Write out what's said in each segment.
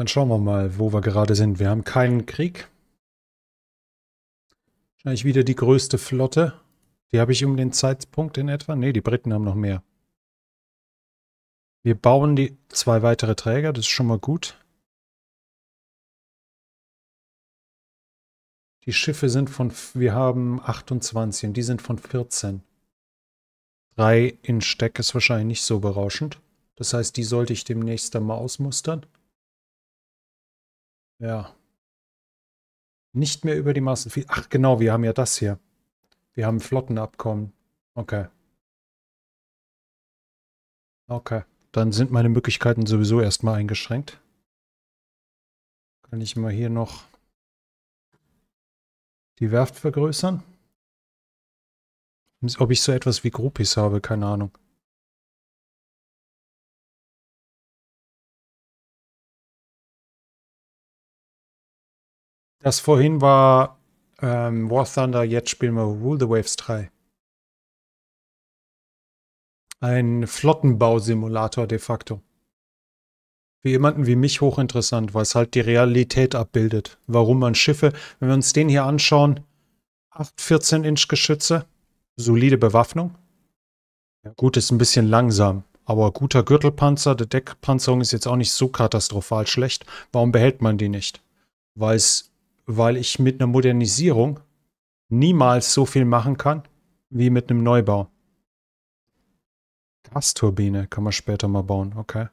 Dann schauen wir mal, wo wir gerade sind. Wir haben keinen Krieg. Wahrscheinlich wieder die größte Flotte. Die habe ich um den Zeitpunkt in etwa. Ne, die Briten haben noch mehr. Wir bauen die 2 weitere Träger, das ist schon mal gut. Die Schiffe sind wir haben 28 und die sind von 14. 3 in Steck ist wahrscheinlich nicht so berauschend. Das heißt, die sollte ich demnächst dann mal ausmustern. Ja. Nicht mehr über die Maßen. Ach genau, wir haben ja das hier. Wir haben ein Flottenabkommen. Okay. Okay. Dann sind meine Möglichkeiten sowieso erstmal eingeschränkt. Kann ich mal hier noch die Werft vergrößern? Ob ich so etwas wie Groupies habe, keine Ahnung. Das vorhin war War Thunder, jetzt spielen wir Rule the Waves 3. Ein Flottenbausimulator de facto. Für jemanden wie mich hochinteressant, weil es halt die Realität abbildet. Warum man Schiffe, wenn wir uns den hier anschauen, 8 14-Inch Geschütze, solide Bewaffnung. Ja, gut, ist ein bisschen langsam, aber guter Gürtelpanzer, die Deckpanzerung ist jetzt auch nicht so katastrophal schlecht. Warum behält man die nicht? Weil ich mit einer Modernisierung niemals so viel machen kann, wie mit einem Neubau. Gasturbine kann man später mal bauen, okay.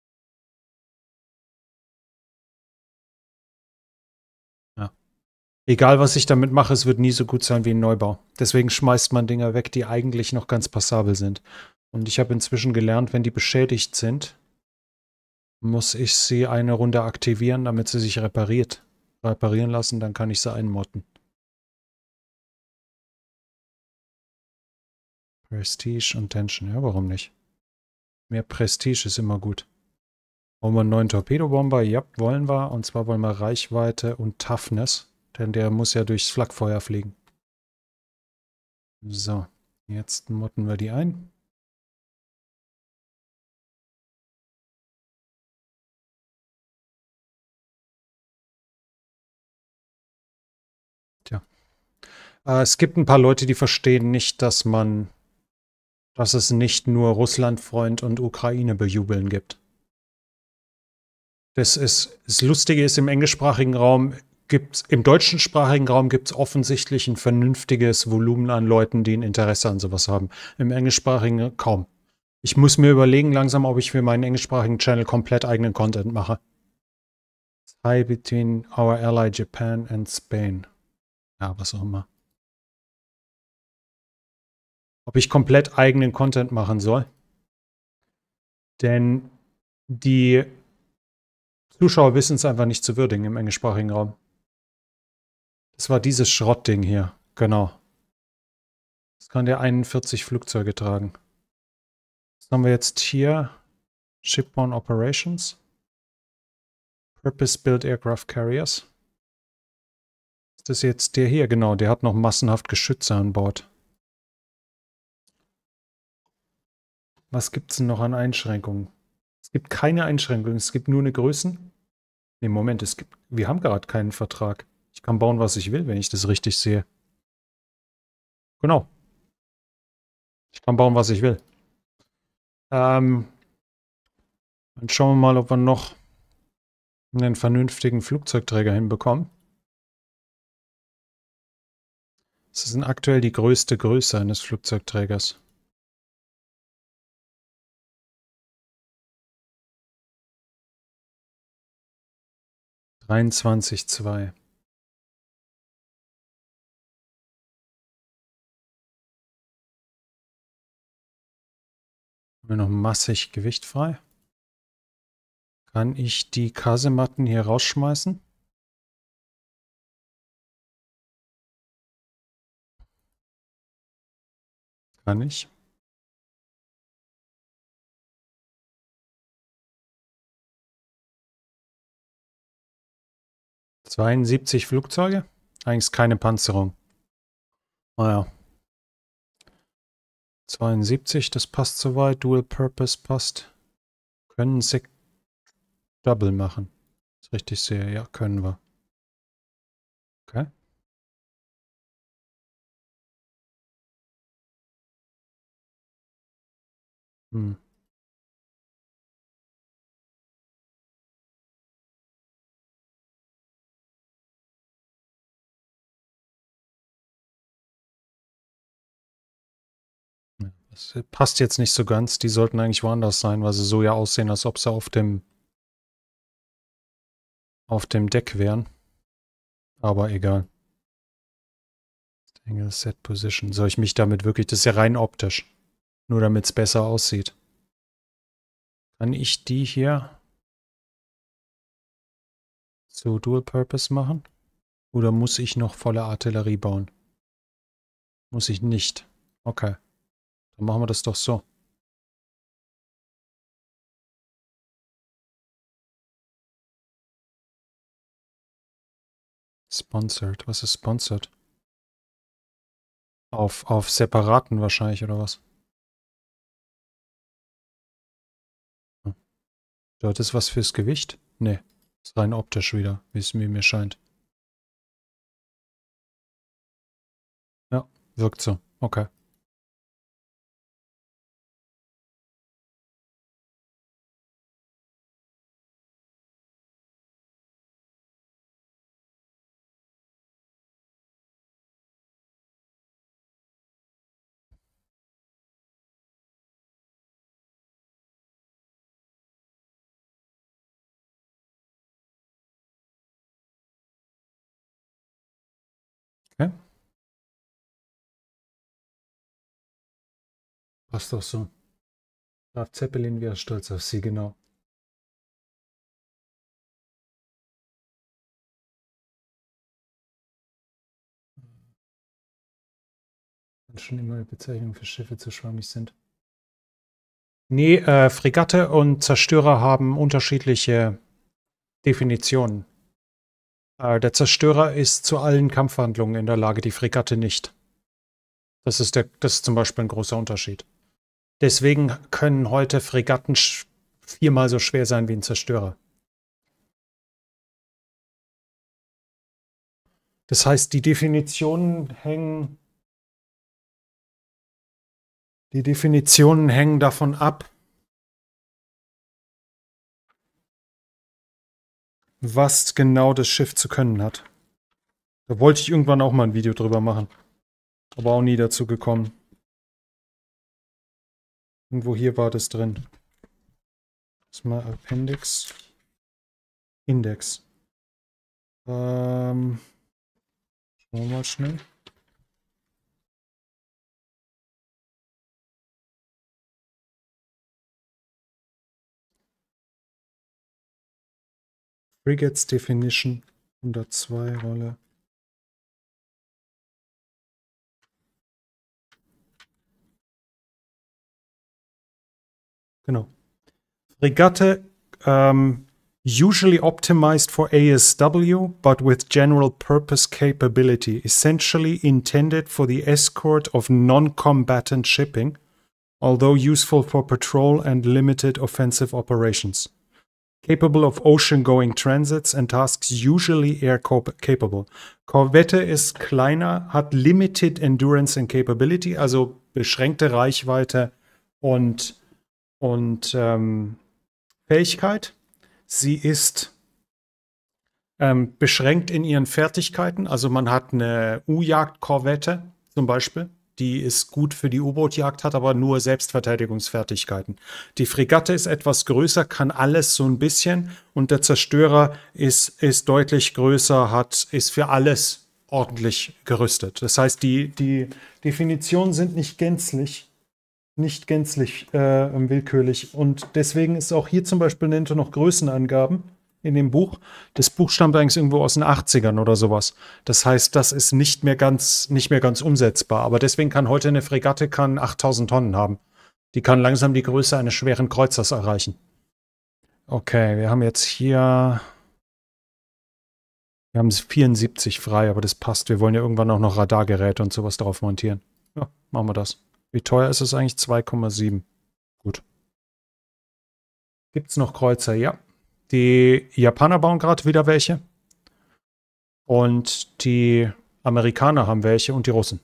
Ja. Egal, was ich damit mache, es wird nie so gut sein wie ein Neubau. Deswegen schmeißt man Dinger weg, die eigentlich noch ganz passabel sind. Und ich habe inzwischen gelernt, wenn die beschädigt sind, muss ich sie eine Runde aktivieren, damit sie sich reparieren lassen, dann kann ich sie einmotten. Prestige und Tension, ja, warum nicht? Mehr Prestige ist immer gut. Wollen wir einen neuen Torpedobomber? Ja, wollen wir. Und zwar wollen wir Reichweite und Toughness, denn der muss ja durchs Flakfeuer fliegen. So, jetzt motten wir die ein. Tja. Es gibt ein paar Leute, die verstehen nicht, dass es nicht nur Russlandfreund und Ukraine bejubeln gibt. Das Lustige ist, im englischsprachigen Raum im deutschsprachigen Raum gibt es offensichtlich ein vernünftiges Volumen an Leuten, die ein Interesse an sowas haben. Im englischsprachigen kaum. Ich muss mir überlegen langsam, ob ich für meinen englischsprachigen Channel komplett eigenen Content mache. Tie between our ally Japan and Spain. Ja, was auch immer. Ob ich komplett eigenen Content machen soll. Denn die Zuschauer wissen es einfach nicht zu würdigen im englischsprachigen Raum. Das war dieses Schrottding hier. Genau. Das kann der 41 Flugzeuge tragen. Was haben wir jetzt hier? Shipborne Operations. Purpose-Built Aircraft Carriers. Ist das jetzt der hier? Genau, der hat noch massenhaft Geschütze an Bord. Was gibt es denn noch an Einschränkungen? Es gibt keine Einschränkungen, es gibt nur eine Größen. Ne, Moment, wir haben gerade keinen Vertrag. Ich kann bauen, was ich will, wenn ich das richtig sehe. Genau. Ich kann bauen, was ich will. Dann schauen wir mal, ob wir noch einen vernünftigen Flugzeugträger hinbekommen. Das ist aktuell die größte Größe eines Flugzeugträgers. (23,2). Haben wir noch massig Gewicht frei? Kann ich die Kasematten hier rausschmeißen? Kann ich. (72 Flugzeuge? Eigentlich keine Panzerung. Naja. 72, das passt soweit. Dual Purpose passt. Können Double machen. Das richtig sehe. Ja, können wir. Okay. Hm. Ja, das passt jetzt nicht so ganz. Die sollten eigentlich woanders sein, weil sie so ja aussehen, als ob sie auf dem Deck wären. Aber egal. Angle Set Position. Soll ich mich damit wirklich... Das ist ja rein optisch. Nur damit es besser aussieht. Kann ich die hier zu Dual Purpose machen? Oder muss ich noch volle Artillerie bauen? Muss ich nicht. Okay. Dann machen wir das doch so. Sponsored. Was ist sponsored? Auf separaten wahrscheinlich, oder was? Hm. Dort ist was fürs Gewicht? Nee. Ist rein optisch wieder, wie es mir scheint. Ja, wirkt so. Okay. Okay. Passt doch so. Graf Zeppelin wäre stolz auf sie, genau. Und schon immer Bezeichnungen für Schiffe zu schwammig sind. Nee, Fregatte und Zerstörer haben unterschiedliche Definitionen. Der Zerstörer ist zu allen Kampfhandlungen in der Lage, die Fregatte nicht. Das ist zum Beispiel ein großer Unterschied. Deswegen können heute Fregatten viermal so schwer sein wie ein Zerstörer. Das heißt, die Definitionen hängen davon ab, was genau das Schiff zu können hat. Da wollte ich irgendwann auch mal ein Video drüber machen. Aber auch nie dazu gekommen. Irgendwo hier war das drin. Das ist mal Appendix. Index. Schauen wir mal schnell. Frigates Definition 102 Rolle. Genau. Fregatte usually optimized for ASW, but with general purpose capability, essentially intended for the escort of non-combatant shipping, although useful for patrol and limited offensive operations. Capable of ocean-going transits and tasks usually air-capable. Korvette ist kleiner, hat limited endurance and capability, also beschränkte Reichweite und Fähigkeit. Sie ist beschränkt in ihren Fertigkeiten. Also man hat eine U-Jagd-Korvette zum Beispiel. Die ist gut für die U-Boot-Jagd, hat aber nur Selbstverteidigungsfertigkeiten. Die Fregatte ist etwas größer, kann alles so ein bisschen. Und der Zerstörer ist deutlich größer, ist für alles ordentlich gerüstet. Das heißt, die Definitionen sind nicht gänzlich willkürlich. Und deswegen ist auch hier zum Beispiel nennt er noch Größenangaben in dem Buch. Das Buch stammt eigentlich irgendwo aus den 80ern oder sowas. Das heißt, das ist nicht mehr ganz umsetzbar. Aber deswegen kann heute eine Fregatte 8000 Tonnen haben. Die kann langsam die Größe eines schweren Kreuzers erreichen. Okay, wir haben jetzt hier... Wir haben 74 frei, aber das passt. Wir wollen ja irgendwann auch noch Radargeräte und sowas drauf montieren. Ja, machen wir das. Wie teuer ist es eigentlich? 2,7. Gut. Gibt es noch Kreuzer? Ja. Die Japaner bauen gerade wieder welche. Und die Amerikaner haben welche und die Russen.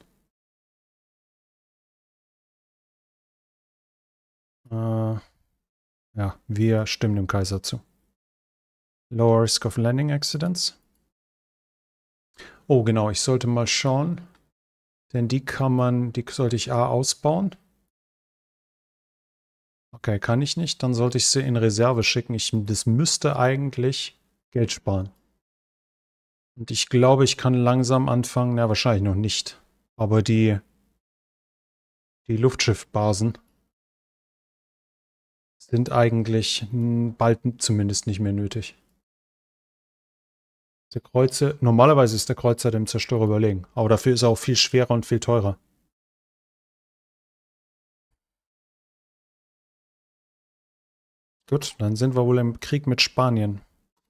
Ja, wir stimmen dem Kaiser zu. Lower Risk of Landing Accidents. Oh, genau, ich sollte mal schauen. Denn die sollte ich A ausbauen. Okay, kann ich nicht. Dann sollte ich sie in Reserve schicken. Das müsste eigentlich Geld sparen. Und ich glaube, ich kann langsam anfangen. Na, wahrscheinlich noch nicht. Aber die Luftschiffbasen sind eigentlich bald zumindest nicht mehr nötig. Der Kreuzer, normalerweise ist der Kreuzer dem Zerstörer überlegen. Aber dafür ist er auch viel schwerer und viel teurer. Gut, dann sind wir wohl im Krieg mit Spanien.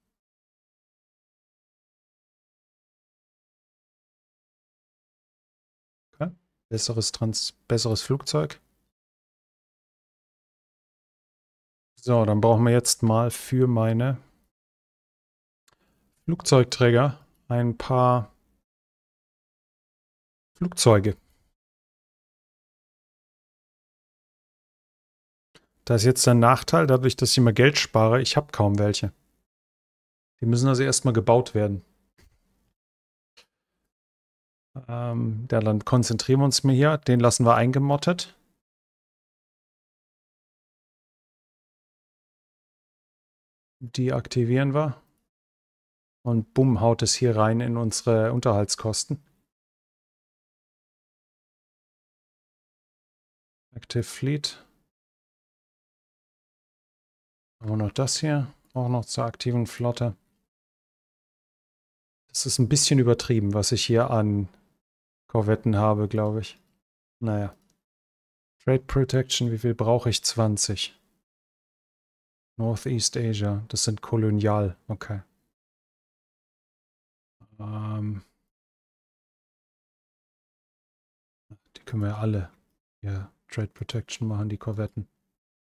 Okay. Besseres Flugzeug. So, dann brauchen wir jetzt mal für meine Flugzeugträger ein paar Flugzeuge. Da ist jetzt der Nachteil, dadurch, dass ich immer Geld spare, ich habe kaum welche. Die müssen also erstmal gebaut werden. Ja, dann konzentrieren wir uns mal hier. Den lassen wir eingemottet. Die aktivieren wir. Und bumm, haut es hier rein in unsere Unterhaltskosten. Active Fleet. Haben wir noch das hier. Auch noch zur aktiven Flotte. Das ist ein bisschen übertrieben, was ich hier an Korvetten habe, glaube ich. Naja. Trade Protection, wie viel brauche ich? 20. Northeast Asia, das sind kolonial. Okay. Die können wir ja alle hier Trade Protection machen, die Korvetten.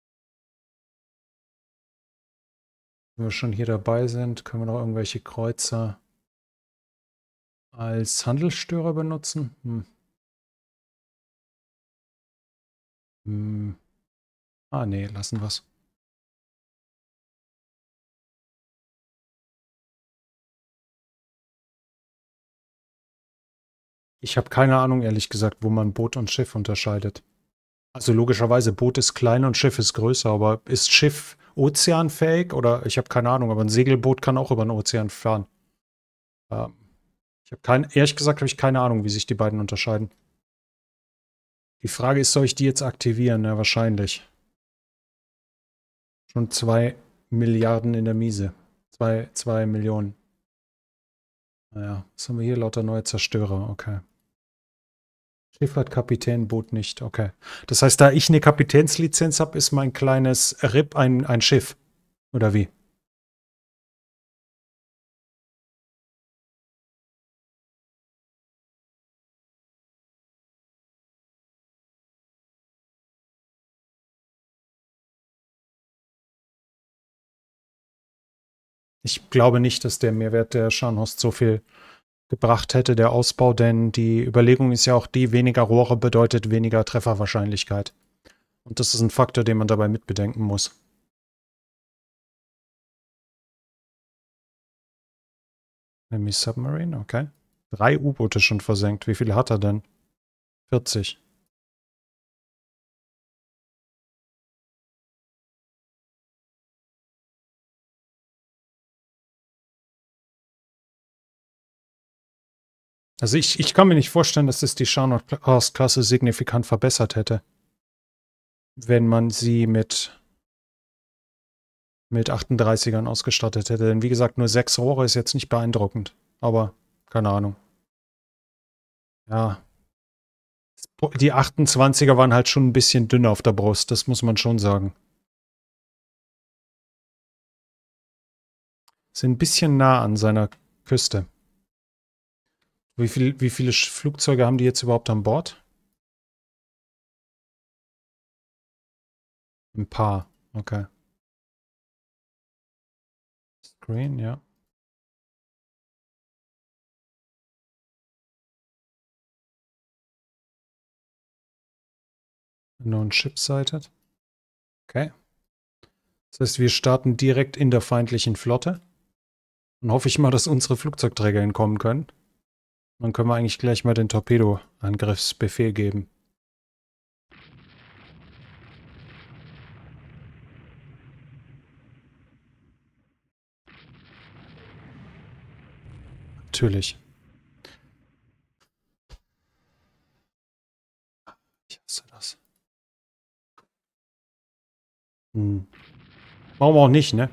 Wenn wir schon hier dabei sind, können wir noch irgendwelche Kreuzer als Handelsstörer benutzen. Ah, nee, lassen wir es. Ich habe keine Ahnung, ehrlich gesagt, wo man Boot und Schiff unterscheidet. Also logischerweise, Boot ist klein und Schiff ist größer, aber ist Schiff ozeanfähig oder ich habe keine Ahnung, aber ein Segelboot kann auch über den Ozean fahren. Ähm, ehrlich gesagt habe ich keine Ahnung, wie sich die beiden unterscheiden. Die Frage ist, soll ich die jetzt aktivieren? Ja, wahrscheinlich. Schon 2 Milliarden in der Miese. 2 Millionen. Naja, was haben wir hier? Lauter neue Zerstörer. Okay. Schiff hat Kapitän, Boot nicht. Okay. Das heißt, da ich eine Kapitänslizenz habe, ist mein kleines RIP ein Schiff. Oder wie? Ich glaube nicht, dass der Mehrwert der Scharnhorst so viel gebracht hätte, der Ausbau, denn die Überlegung ist ja auch die, weniger Rohre bedeutet weniger Trefferwahrscheinlichkeit. Und das ist ein Faktor, den man dabei mitbedenken muss. Enemy Submarine, okay. 3 U-Boote schon versenkt. Wie viele hat er denn? 40. Also ich kann mir nicht vorstellen, dass es die Scharnhorst-Klasse signifikant verbessert hätte, wenn man sie mit 38ern ausgestattet hätte. Denn wie gesagt, nur 6 Rohre ist jetzt nicht beeindruckend. Aber keine Ahnung. Ja. Die 28er waren halt schon ein bisschen dünner auf der Brust, das muss man schon sagen. Sind ein bisschen nah an seiner Küste. Wie viele Flugzeuge haben die jetzt überhaupt an Bord? Ein paar, okay. Screen, ja. Unknown ship sighted. Okay. Das heißt, wir starten direkt in der feindlichen Flotte. Dann hoffe ich mal, dass unsere Flugzeugträger entkommen können. Dann können wir eigentlich gleich mal den Torpedo-Angriffsbefehl geben. Natürlich. Ich hasse das. Warum auch nicht, ne?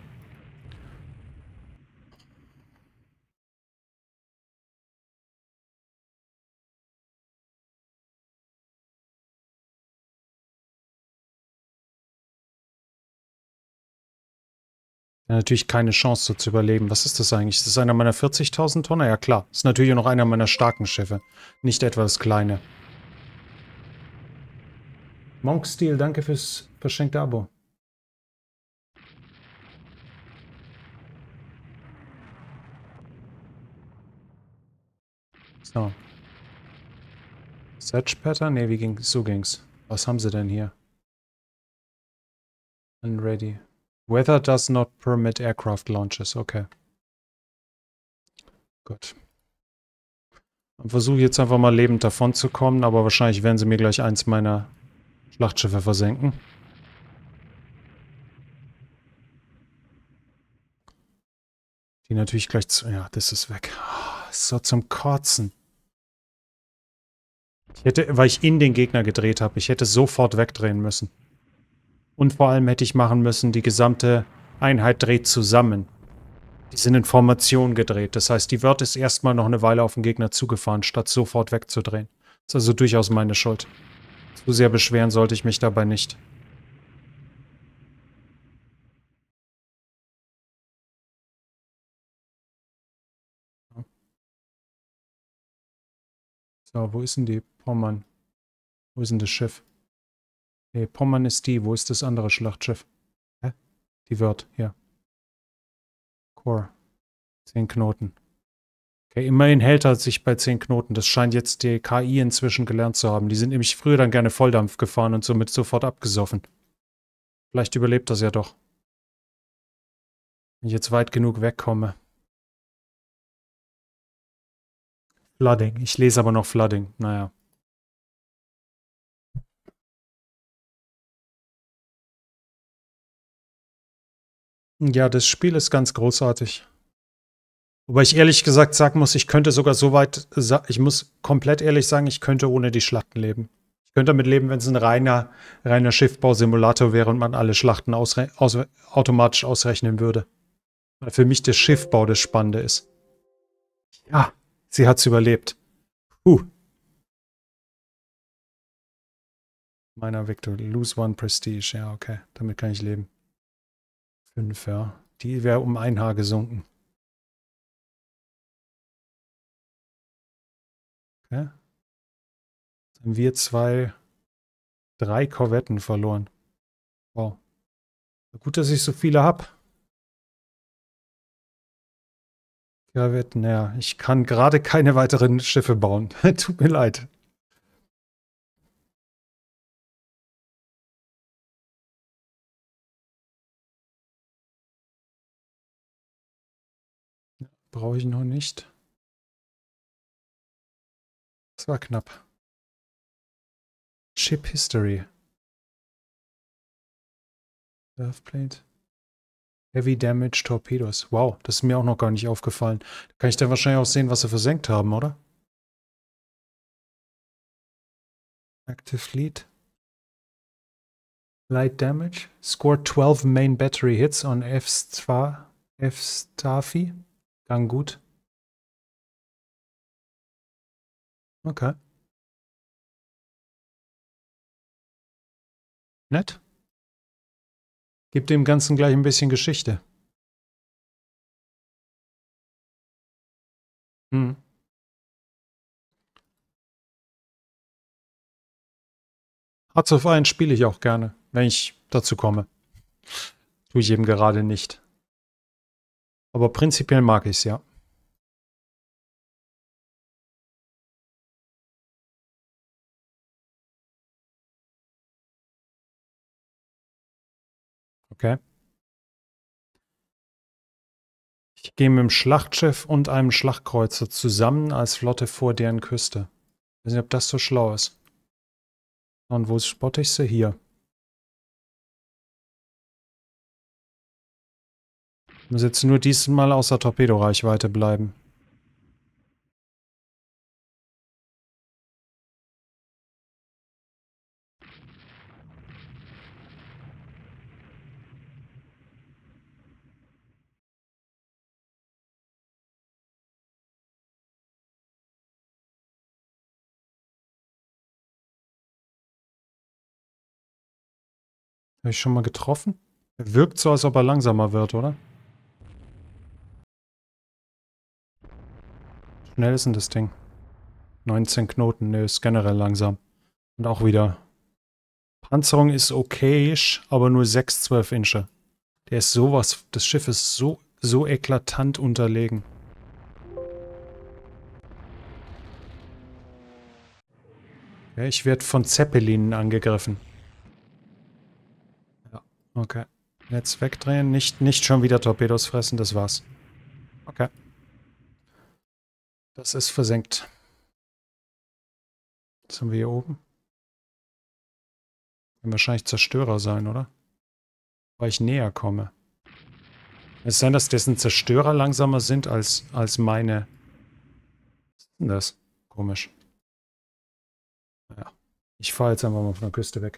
Ja, natürlich keine Chance, so zu überleben. Was ist das eigentlich? Ist das einer meiner 40.000 Tonner? Ja, klar. Ist natürlich auch noch einer meiner starken Schiffe. Nicht etwa das kleine. Monk Steel, danke fürs verschenkte Abo. So. Search Pattern? Ne, so ging's. Was haben sie denn hier? Unready. Weather does not permit aircraft launches. Okay. Gut. Dann versuche ich jetzt einfach mal lebend davon zu kommen, aber wahrscheinlich werden sie mir gleich eins meiner Schlachtschiffe versenken. Die natürlich gleich zu... Ja, das ist weg. Oh, so zum Kotzen. Ich hätte, weil ich in den Gegner gedreht habe, ich hätte sofort wegdrehen müssen. Und vor allem hätte ich machen müssen, die gesamte Einheit dreht zusammen. Die sind in Formation gedreht. Das heißt, die wird ist erstmal noch eine Weile auf den Gegner zugefahren, statt sofort wegzudrehen. Das ist also durchaus meine Schuld. Zu sehr beschweren sollte ich mich dabei nicht. So, wo ist denn die Pommern? Wo ist denn das Schiff? Nee, Pommern ist die. Wo ist das andere Schlachtschiff? Hä? Die wird, hier. Core. 10 Knoten. Okay, immerhin hält er sich bei 10 Knoten. Das scheint jetzt die KI inzwischen gelernt zu haben. Die sind nämlich früher dann gerne Volldampf gefahren und somit sofort abgesoffen. Vielleicht überlebt das ja doch. Wenn ich jetzt weit genug wegkomme. Flooding. Ich lese aber noch Flooding. Naja. Ja, das Spiel ist ganz großartig. Wobei ich ehrlich gesagt sagen muss, ich könnte sogar so weit, ich muss komplett ehrlich sagen, ich könnte ohne die Schlachten leben. Ich könnte damit leben, wenn es ein reiner Schiffbausimulator wäre und man alle Schlachten automatisch ausrechnen würde. Weil für mich der Schiffbau das Spannende ist. Ja, sie hat's überlebt. Meiner Victor, lose one Prestige. Ja, okay, damit kann ich leben. 5, ja. Die wäre um 1 Haar gesunken. Okay. Dann haben wir 3 Korvetten verloren. Wow. Gut, dass ich so viele habe. Korvetten, ja. Ich kann gerade keine weiteren Schiffe bauen. Tut mir leid. Brauche ich noch nicht. Das war knapp. Ship History. Surfplate. Heavy Damage Torpedos. Wow, das ist mir auch noch gar nicht aufgefallen. Da kann ich dann wahrscheinlich auch sehen, was sie versenkt haben, oder? Active Fleet. Light Damage. Scored 12 main battery hits on F-Staffy. Gang gut. Okay. Nett. Gibt dem Ganzen gleich ein bisschen Geschichte. Hm. Hearts of Iron spiele ich auch gerne, wenn ich dazu komme. Tue ich eben gerade nicht. Aber prinzipiell mag ich es, ja. Okay. Ich gehe mit dem Schlachtschiff und einem Schlachtkreuzer zusammen als Flotte vor deren Küste. Ich weiß nicht, ob das so schlau ist. Und wo spotte ich sie? Hier. Ich muss jetzt nur diesmal außer Torpedoreichweite bleiben. Habe ich schon mal getroffen? Er wirkt so, als ob er langsamer wird, oder? Schnell ist denn das Ding? 19 Knoten, ne, ist generell langsam. Und auch wieder. Panzerung ist okayisch, aber nur 6-12 Inche. Der ist sowas, das Schiff ist so eklatant unterlegen. Ja, ich werde von Zeppelinen angegriffen. Ja, okay. Jetzt wegdrehen, nicht schon wieder Torpedos fressen, das war's. Okay. Das ist versenkt. Was haben wir hier oben? Werden wahrscheinlich Zerstörer sein, oder? Weil ich näher komme. Es sein, dass dessen Zerstörer langsamer sind als meine. Was ist denn das? Komisch. Ja. Ich fahre jetzt einfach mal von der Küste weg.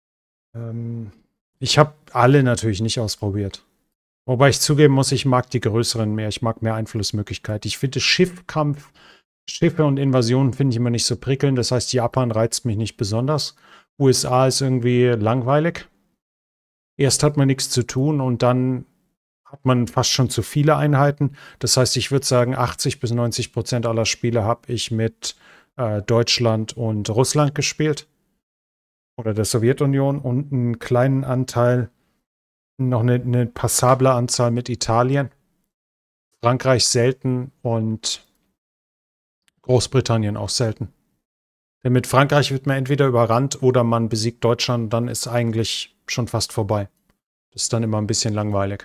Ich habe alle natürlich nicht ausprobiert. Wobei ich zugeben muss, ich mag die größeren mehr. Ich mag mehr Einflussmöglichkeit. Ich finde Schiffkampf, Schiffe und Invasionen finde ich immer nicht so prickelnd. Das heißt, Japan reizt mich nicht besonders. USA ist irgendwie langweilig. Erst hat man nichts zu tun und dann hat man fast schon zu viele Einheiten. Das heißt, ich würde sagen, 80-90% aller Spiele habe ich mit Deutschland und Russland gespielt. Oder der Sowjetunion und einen kleinen Anteil, noch eine passable Anzahl mit Italien. Frankreich selten und Großbritannien auch selten. Denn mit Frankreich wird man entweder überrannt oder man besiegt Deutschland, dann ist eigentlich schon fast vorbei. Das ist dann immer ein bisschen langweilig.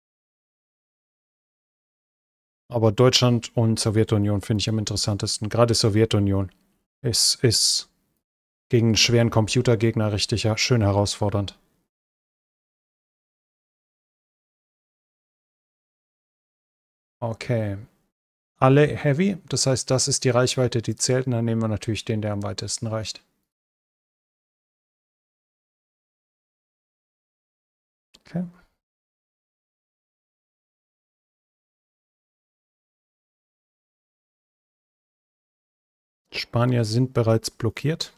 Aber Deutschland und Sowjetunion finde ich am interessantesten. Gerade Sowjetunion ist gegen einen schweren Computergegner richtig schön herausfordernd. Okay. Alle Heavy, das heißt, das ist die Reichweite, die zählt. Und dann nehmen wir natürlich den, der am weitesten reicht. Okay. Spanier sind bereits blockiert.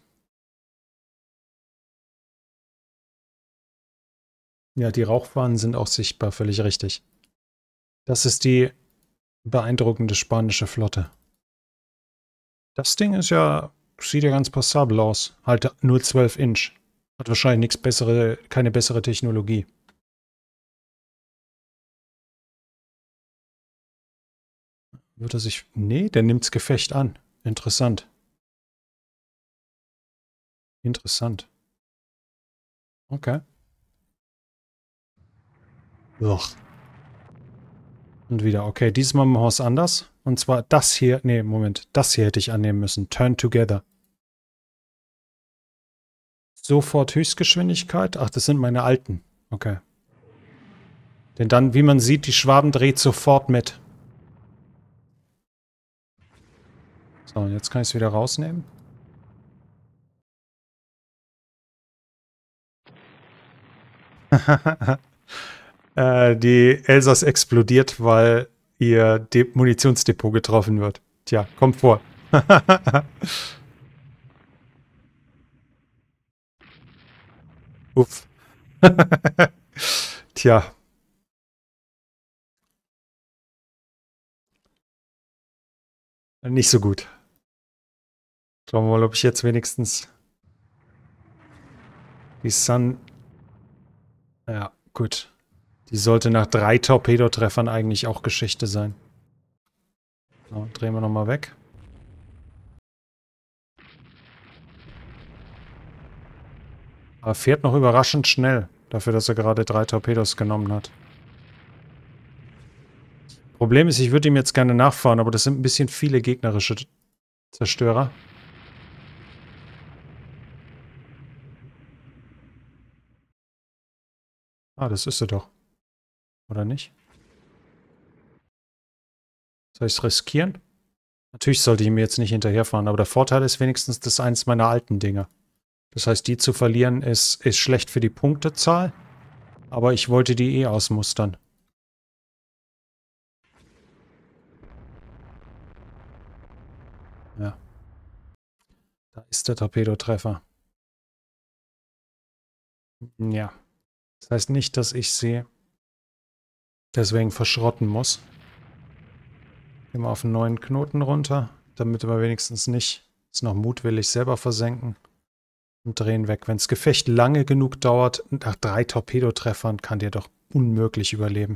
Ja, die Rauchfahnen sind auch sichtbar, völlig richtig. Das ist die beeindruckende spanische Flotte. Das Ding ist ja, sieht ja ganz passabel aus. Halt nur 12 Inch. Hat wahrscheinlich keine bessere Technologie. Wird er sich. Nee, der nimmt's Gefecht an. Interessant. Interessant. Okay. Ugh. Und wieder. Okay, diesmal machen wir es anders. Und zwar das hier. Nee, Moment. Das hier hätte ich annehmen müssen. Turn together. Sofort Höchstgeschwindigkeit. Ach, das sind meine alten. Okay. Denn dann, wie man sieht, die Schwaben dreht sofort mit. So, und jetzt kann ich es wieder rausnehmen. Die Elsass explodiert, weil ihr Munitionsdepot getroffen wird. Tja, kommt vor. Uff. Tja. Nicht so gut. Schauen wir mal, ob ich jetzt wenigstens die Sun... Ja, gut. Die sollte nach 3 Torpedotreffern eigentlich auch Geschichte sein. So, drehen wir nochmal weg. Aber fährt noch überraschend schnell, dafür, dass er gerade 3 Torpedos genommen hat. Problem ist, ich würde ihm jetzt gerne nachfahren, aber das sind ein bisschen viele gegnerische Zerstörer. Ah, das ist sie doch. Oder nicht? Soll ich es riskieren? Natürlich sollte ich ihm jetzt nicht hinterherfahren, aber der Vorteil ist wenigstens, das ist eins meiner alten Dinger. Das heißt, die zu verlieren ist schlecht für die Punktezahl, aber ich wollte die eh ausmustern. Ja. Da ist der Torpedotreffer. Ja. Das heißt nicht, dass ich sie deswegen verschrotten muss. Gehen wir auf einen neuen Knoten runter, damit wir wenigstens nicht es noch mutwillig selber versenken. Und drehen weg. Wenn das Gefecht lange genug dauert, nach 3 Torpedotreffern kann der doch unmöglich überleben.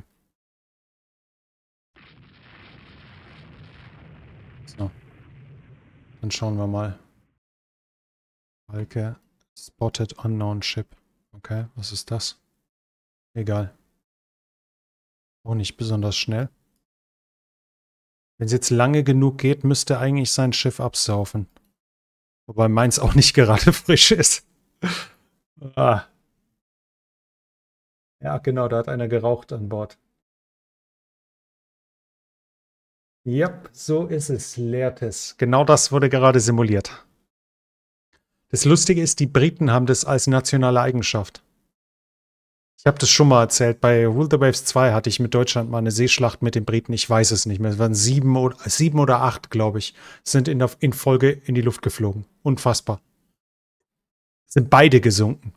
So. Dann schauen wir mal. Falke spotted unknown ship. Okay, was ist das? Egal. Auch nicht besonders schnell. Wenn es jetzt lange genug geht, müsste eigentlich sein Schiff absaufen. Wobei meins auch nicht gerade frisch ist. Ah. Ja, genau, da hat einer geraucht an Bord. Yep, so ist es, Leertes. Genau das wurde gerade simuliert. Das Lustige ist, die Briten haben das als nationale Eigenschaft. Ich habe das schon mal erzählt. Bei Rule the Waves 2 hatte ich mit Deutschland mal eine Seeschlacht mit den Briten. Ich weiß es nicht mehr. Es waren 7 oder 8, glaube ich, sind in Folge in die Luft geflogen. Unfassbar. Sind beide gesunken.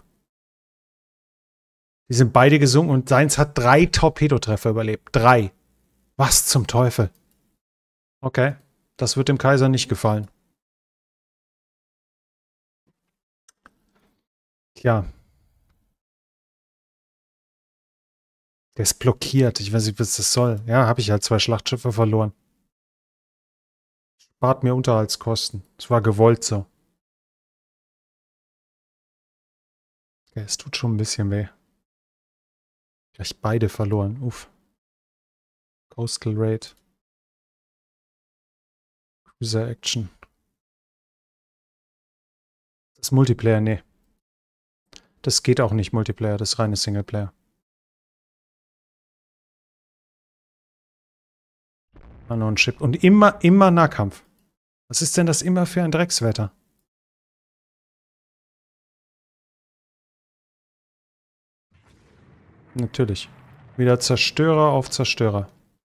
Die sind beide gesunken und seins hat 3 Torpedotreffer überlebt. 3. Was zum Teufel? Okay, das wird dem Kaiser nicht gefallen. Tja. Der ist blockiert. Ich weiß nicht, was das soll. Ja, habe ich halt 2 Schlachtschiffe verloren. Spart mir Unterhaltskosten. Es war gewollt so. Okay, es tut schon ein bisschen weh. Gleich beide verloren. Uff. Coastal Raid. Cruiser Action. Das ist Multiplayer, nee. Das geht auch nicht Multiplayer, das ist reine Singleplayer. Noch ein Chip. Und immer Nahkampf. Was ist denn das immer für ein Dreckswetter? Natürlich. Wieder Zerstörer auf Zerstörer.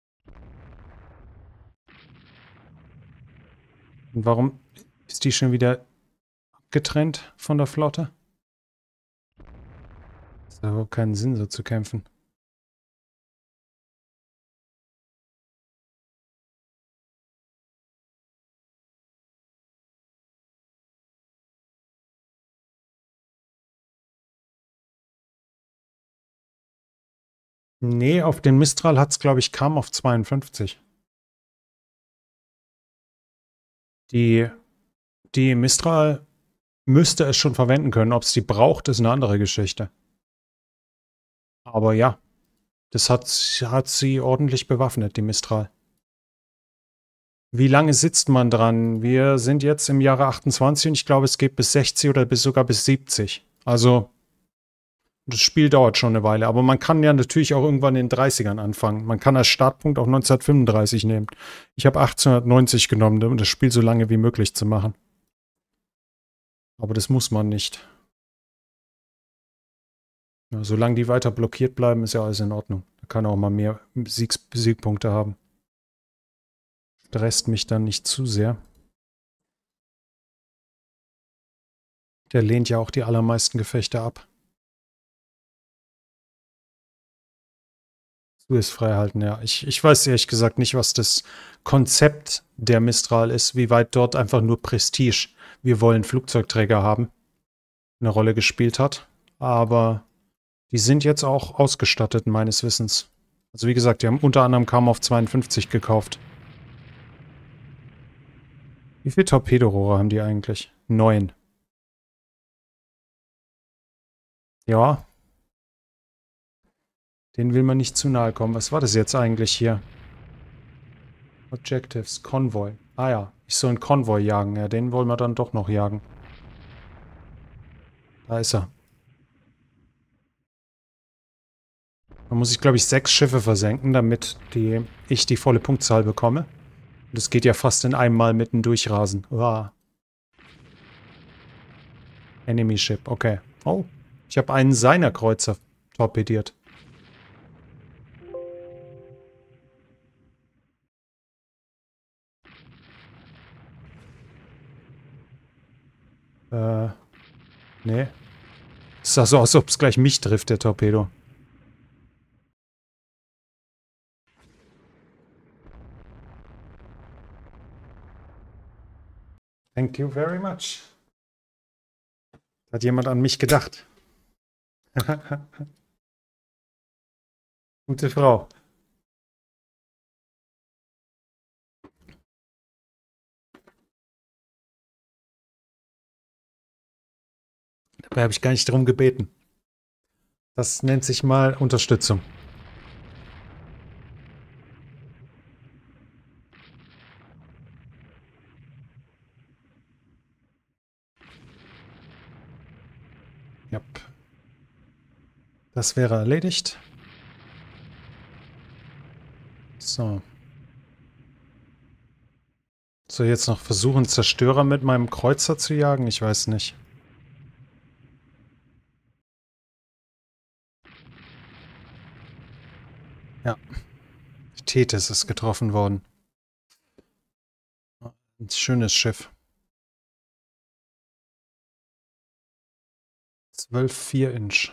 Und warum ist die schon wieder abgetrennt von der Flotte? Es hat überhaupt keinen Sinn, so zu kämpfen. Nee, auf den Mistral hat es, glaube ich, kam auf 52. Die Mistral müsste es schon verwenden können. Ob es die braucht, ist eine andere Geschichte. Aber ja, das hat sie ordentlich bewaffnet, die Mistral. Wie lange sitzt man dran? Wir sind jetzt im Jahre 28 und ich glaube, es geht bis 60 oder sogar bis 70. Also, das Spiel dauert schon eine Weile. Aber man kann ja natürlich auch irgendwann in den 30ern anfangen. Man kann als Startpunkt auch 1935 nehmen. Ich habe 1890 genommen, um das Spiel so lange wie möglich zu machen. Aber das muss man nicht. Ja, solange die weiter blockiert bleiben, ist ja alles in Ordnung. Da kann auch mal mehr Siegpunkte haben. Stresst mich dann nicht zu sehr. Der lehnt ja auch die allermeisten Gefechte ab. Suez freihalten, ja. Ich weiß ehrlich gesagt nicht, was das Konzept der Mistral ist, wie weit dort einfach nur Prestige, wir wollen Flugzeugträger haben, eine Rolle gespielt hat. Aber Die sind jetzt auch ausgestattet, meines Wissens. Also wie gesagt, die haben unter anderem Kampf 52 gekauft. Wie viele Torpedorohre haben die eigentlich? 9. Ja. Denen will man nicht zu nahe kommen. Was war das jetzt eigentlich hier? Objectives, Konvoi. Ah ja, ich soll einen Konvoi jagen. Ja, den wollen wir dann doch noch jagen. Da ist er. Da muss ich, glaube ich, 6 Schiffe versenken, damit ich die volle Punktzahl bekomme. Und das geht ja fast in einem Mal mitten durchrasen. Uah. Enemy Ship, okay. Oh, ich habe einen seiner Kreuzer torpediert. Nee. Es sah so aus, als ob es gleich mich trifft, der Torpedo. Thank you very much. Hat jemand an mich gedacht? Gute Frau. Dabei habe ich gar nicht darum gebeten. Das nennt sich mal Unterstützung. Ja. Das wäre erledigt. So. So, jetzt noch versuchen, Zerstörer mit meinem Kreuzer zu jagen? Ich weiß nicht. Ja. Tethys ist getroffen worden. Ein schönes Schiff. 12 4-Inch.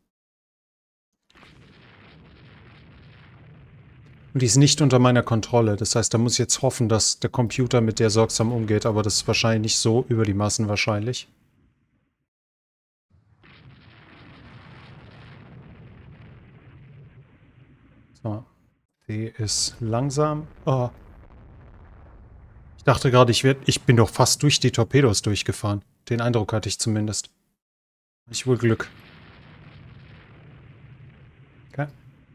Und die ist nicht unter meiner Kontrolle. Das heißt, da muss ich jetzt hoffen, dass der Computer mit der sorgsam umgeht. Aber das ist wahrscheinlich nicht so über die Massen wahrscheinlich. So. Die ist langsam. Oh. Ich dachte gerade, ich bin doch fast durch die Torpedos durchgefahren. Den Eindruck hatte ich zumindest. Ich wohl Glück. Okay.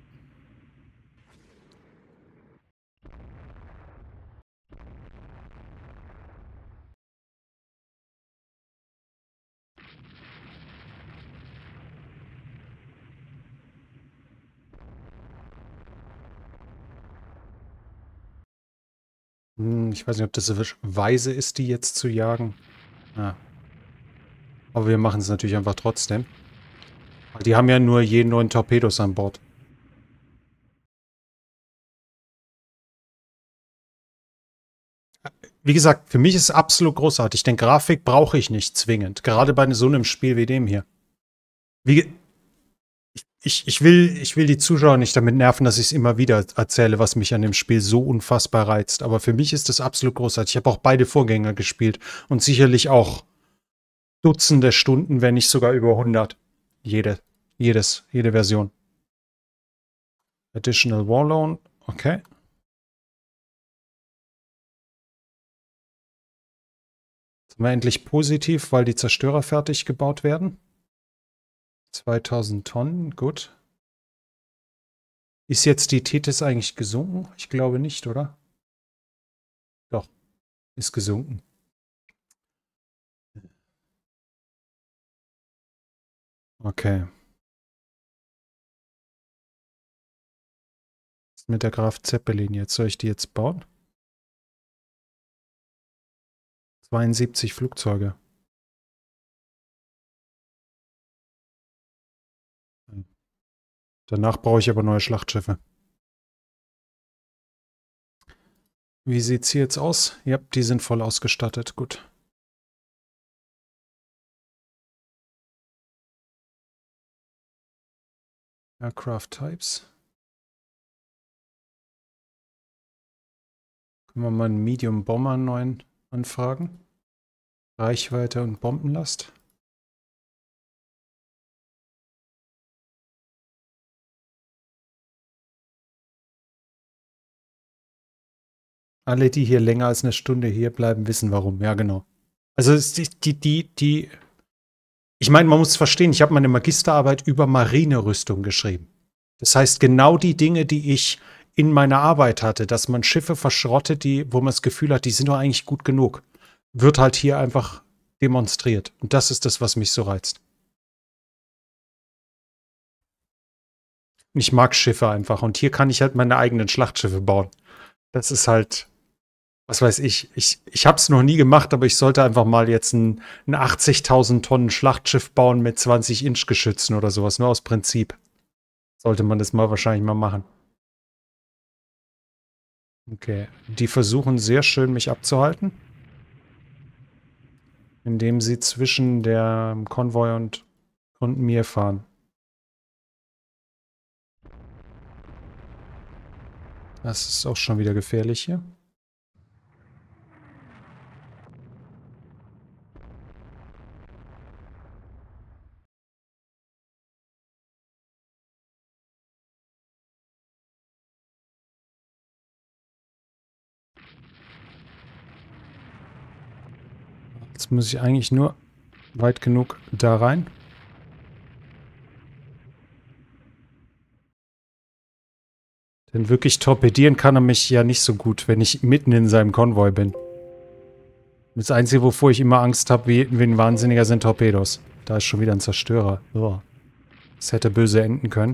Ich weiß nicht, ob das weise ist, die jetzt zu jagen. Ja. Aber wir machen es natürlich einfach trotzdem. Weil die haben ja nur je 9 Torpedos an Bord. Wie gesagt, für mich ist es absolut großartig, denn Grafik brauche ich nicht zwingend. Gerade bei so einem Spiel wie dem hier. Ich will die Zuschauer nicht damit nerven, dass ich es immer wieder erzähle, was mich an dem Spiel so unfassbar reizt. Aber für mich ist das absolut großartig. Ich habe auch beide Vorgänger gespielt und sicherlich auch Dutzende Stunden, wenn nicht sogar über 100. Jede Version. Additional Warloan, okay. Jetzt sind wir endlich positiv, weil die Zerstörer fertig gebaut werden. 2000 Tonnen, gut. Ist jetzt die Tethys eigentlich gesunken? Ich glaube nicht, oder? Doch, ist gesunken. Okay. Was ist mit der Graf Zeppelin jetzt? Soll ich die jetzt bauen? 72 Flugzeuge. Danach brauche ich aber neue Schlachtschiffe. Wie sieht's hier jetzt aus? Ja, die sind voll ausgestattet. Gut. Aircraft Types. Können wir mal einen Medium Bomber neuen anfragen? Reichweite und Bombenlast. Alle, die hier länger als eine Stunde hier bleiben, wissen warum. Ja, genau. Also ich meine, man muss verstehen, ich habe meine Magisterarbeit über Marinerüstung geschrieben. Das heißt, genau die Dinge, die ich in meiner Arbeit hatte, dass man Schiffe verschrottet, wo man das Gefühl hat, die sind doch eigentlich gut genug, wird halt hier einfach demonstriert. Und das ist das, was mich so reizt. Ich mag Schiffe einfach. Und hier kann ich halt meine eigenen Schlachtschiffe bauen. Das ist halt, was weiß ich. Ich habe es noch nie gemacht, aber ich sollte einfach mal jetzt ein 80.000 Tonnen Schlachtschiff bauen mit 20-Inch Geschützen oder sowas. Nur aus Prinzip. Sollte man das mal wahrscheinlich mal machen. Okay. Die versuchen sehr schön, mich abzuhalten. Indem sie zwischen der Konvoi und mir fahren. Das ist auch schon wieder gefährlich hier. Jetzt muss ich eigentlich nur weit genug da rein. Denn wirklich torpedieren kann er mich ja nicht so gut, wenn ich mitten in seinem Konvoi bin. Das Einzige, wovor ich immer Angst habe, wie ein Wahnsinniger, sind Torpedos. Da ist schon wieder ein Zerstörer. Oh. Das hätte böse enden können.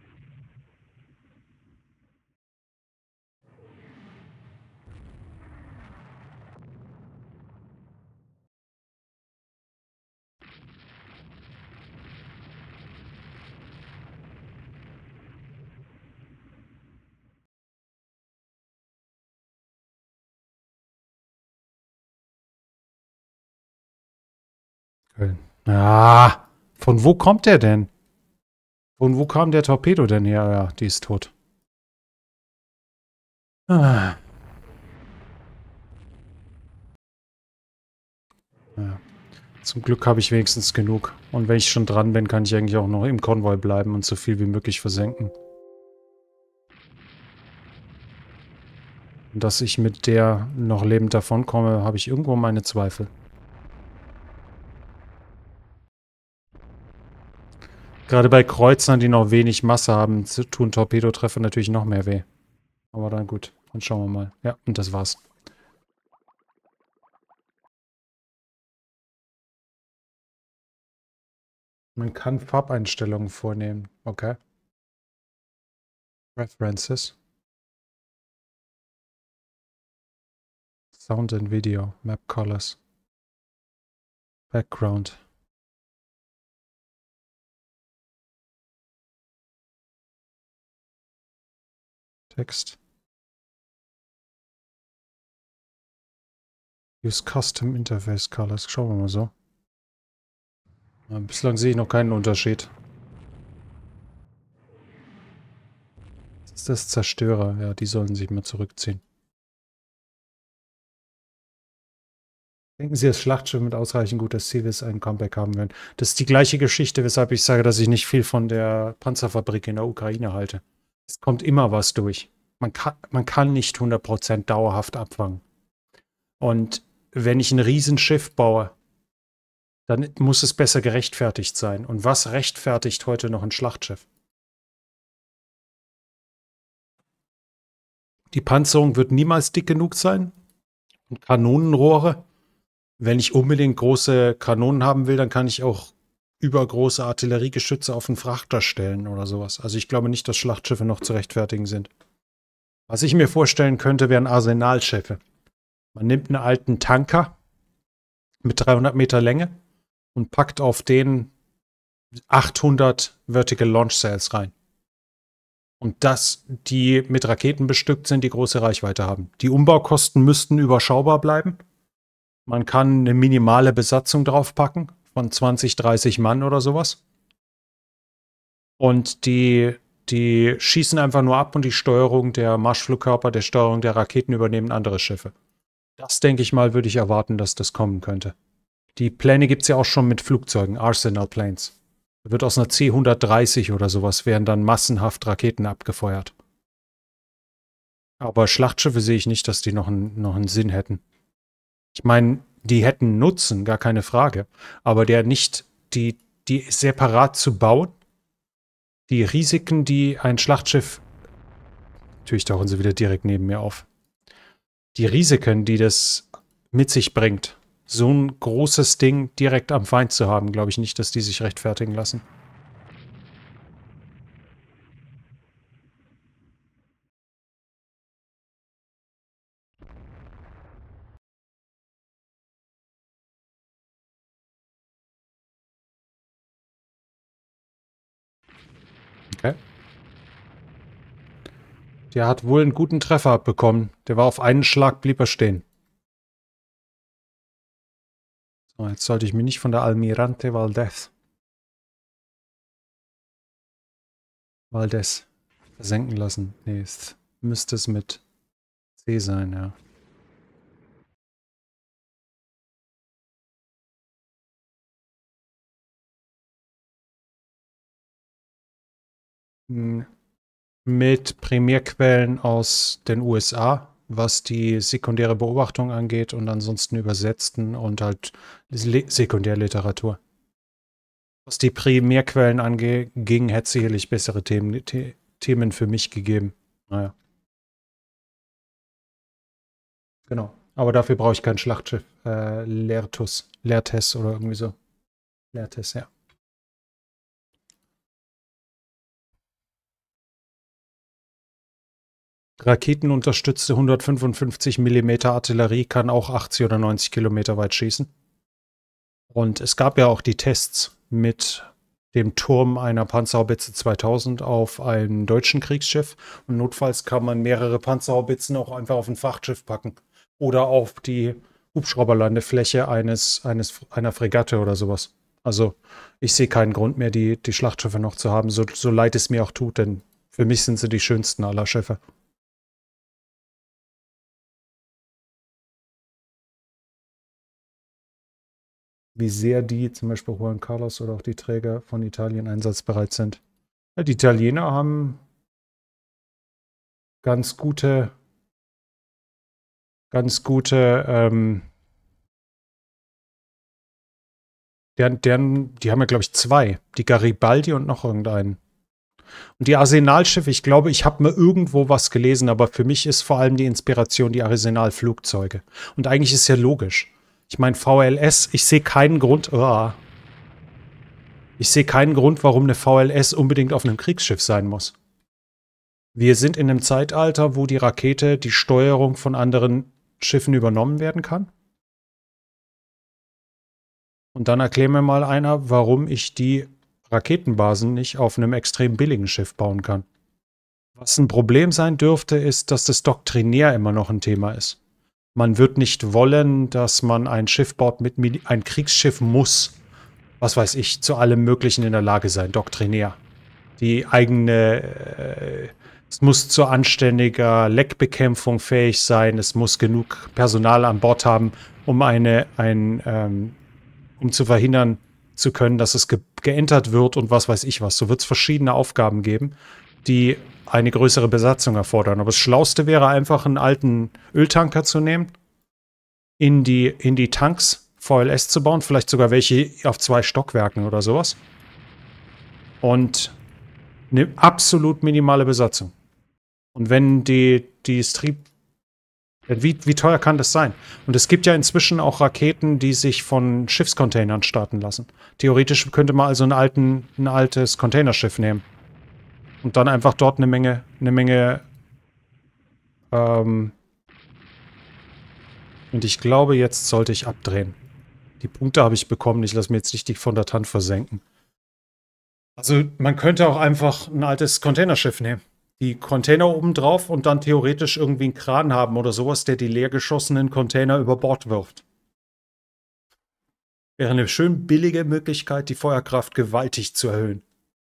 Ah, von wo kommt der denn? Von wo kam der Torpedo denn her? Ja, die ist tot. Ah. Ja. Zum Glück habe ich wenigstens genug. Und wenn ich schon dran bin, kann ich eigentlich auch noch im Konvoi bleiben und so viel wie möglich versenken. Und dass ich mit der noch lebend davonkomme, habe ich irgendwo meine Zweifel. Gerade bei Kreuzern, die noch wenig Masse haben, tun Torpedotreffer natürlich noch mehr weh. Aber dann gut, dann schauen wir mal. Ja, und das war's. Man kann Farbeinstellungen vornehmen. Okay. References. Sound and Video. Map Colors. Background. Text. Use Custom Interface Colors. Schauen wir mal so. Bislang sehe ich noch keinen Unterschied. Das ist das Zerstörer. Ja, die sollen sich mal zurückziehen. Denken Sie, das Schlachtschiff mit ausreichend gutes Ziel ist, ein Comeback haben werden. Das ist die gleiche Geschichte, weshalb ich sage, dass ich nicht viel von der Panzerfabrik in der Ukraine halte. Es kommt immer was durch. Man kann nicht 100% dauerhaft abfangen. Und wenn ich ein Riesenschiff baue, dann muss es besser gerechtfertigt sein. Und was rechtfertigt heute noch ein Schlachtschiff? Die Panzerung wird niemals dick genug sein. Und Kanonenrohre. Wenn ich unbedingt große Kanonen haben will, dann kann ich auch übergroße Artilleriegeschütze auf einen Frachter stellen oder sowas. Also ich glaube nicht, dass Schlachtschiffe noch zu rechtfertigen sind. Was ich mir vorstellen könnte, wären Arsenalschiffe. Man nimmt einen alten Tanker mit 300 Meter Länge und packt auf den 800 Vertical Launch Cells rein. Und die mit Raketen bestückt sind, die große Reichweite haben. Die Umbaukosten müssten überschaubar bleiben. Man kann eine minimale Besatzung draufpacken von 20, 30 Mann oder sowas. Und die schießen einfach nur ab und die Steuerung der Marschflugkörper, der Steuerung der Raketen übernehmen andere Schiffe. Das, denke ich mal, würde ich erwarten, dass das kommen könnte. Die Pläne gibt es ja auch schon mit Flugzeugen, Arsenal Planes. Da wird aus einer C-130 oder sowas, werden dann massenhaft Raketen abgefeuert. Aber Schlachtschiffe sehe ich nicht, dass die noch einen Sinn hätten. Ich meine, die hätten Nutzen, gar keine Frage. Aber der nicht, die separat zu bauen, die Risiken, die ein Schlachtschiff, natürlich tauchen sie wieder direkt neben mir auf, die Risiken, die das mit sich bringt, so ein großes Ding direkt am Feind zu haben, glaube ich nicht, dass die sich rechtfertigen lassen. Okay. Der hat wohl einen guten Treffer abbekommen. Der war auf einen Schlag, blieb er stehen. So, jetzt sollte ich mich nicht von der Almirante Valdez versenken lassen. Nee, es müsste es mit C sein, ja. Mit Primärquellen aus den USA, was die sekundäre Beobachtung angeht und ansonsten übersetzten und halt Sekundärliteratur. Was die Primärquellen anging, hätte es sicherlich bessere Themen für mich gegeben. Naja. Genau. Aber dafür brauche ich kein Schlachtschiff. Leertes oder irgendwie so. Leertes, ja. Raketenunterstützte 155 mm Artillerie kann auch 80 oder 90 Kilometer weit schießen. Und es gab ja auch die Tests mit dem Turm einer Panzerhaubitze 2000 auf einem deutschen Kriegsschiff. Und notfalls kann man mehrere Panzerhaubitzen auch einfach auf ein Frachtschiff packen. Oder auf die Hubschrauberlandefläche einer Fregatte oder sowas. Also ich sehe keinen Grund mehr, die Schlachtschiffe noch zu haben, so leid es mir auch tut, denn für mich sind sie die schönsten aller Schiffe. Wie sehr die, zum Beispiel Juan Carlos oder auch die Träger von Italien einsatzbereit sind. Ja, die Italiener haben ganz gute, die haben ja, glaube ich, zwei. Die Garibaldi und noch irgendeinen. Und die Arsenalschiffe, ich glaube, ich habe mal irgendwo was gelesen, aber für mich ist vor allem die Inspiration die Arsenalflugzeuge. Und eigentlich ist ja logisch. Ich meine, VLS, ich sehe keinen Grund, warum eine VLS unbedingt auf einem Kriegsschiff sein muss. Wir sind in einem Zeitalter, wo die Rakete die Steuerung von anderen Schiffen übernommen werden kann. Und dann erklär mir mal einer, warum ich die Raketenbasen nicht auf einem extrem billigen Schiff bauen kann. Was ein Problem sein dürfte, ist, dass das doktrinär immer noch ein Thema ist. Man wird nicht wollen, dass man ein Schiff baut ein Kriegsschiff muss, was weiß ich, zu allem Möglichen in der Lage sein, doktrinär. Die eigene, es muss zu anständiger Leckbekämpfung fähig sein, es muss genug Personal an Bord haben, um um zu verhindern zu können, dass es geentert wird und was weiß ich was. So wird es verschiedene Aufgaben geben, die eine größere Besatzung erfordern. Aber das Schlauste wäre einfach, einen alten Öltanker zu nehmen, in die Tanks VLS zu bauen, vielleicht sogar welche auf 2 Stockwerken oder sowas. Und eine absolut minimale Besatzung. Und wenn wie teuer kann das sein? Und es gibt ja inzwischen auch Raketen, die sich von Schiffscontainern starten lassen. Theoretisch könnte man also ein altes Containerschiff nehmen. Und dann einfach dort eine Menge und ich glaube, jetzt sollte ich abdrehen. Die Punkte habe ich bekommen, ich lasse mir jetzt nicht die von der Hand versenken. Also man könnte auch einfach ein altes Containerschiff nehmen. Die Container oben drauf und dann theoretisch irgendwie einen Kran haben oder sowas, der die leergeschossenen Container über Bord wirft. Wäre eine schön billige Möglichkeit, die Feuerkraft gewaltig zu erhöhen.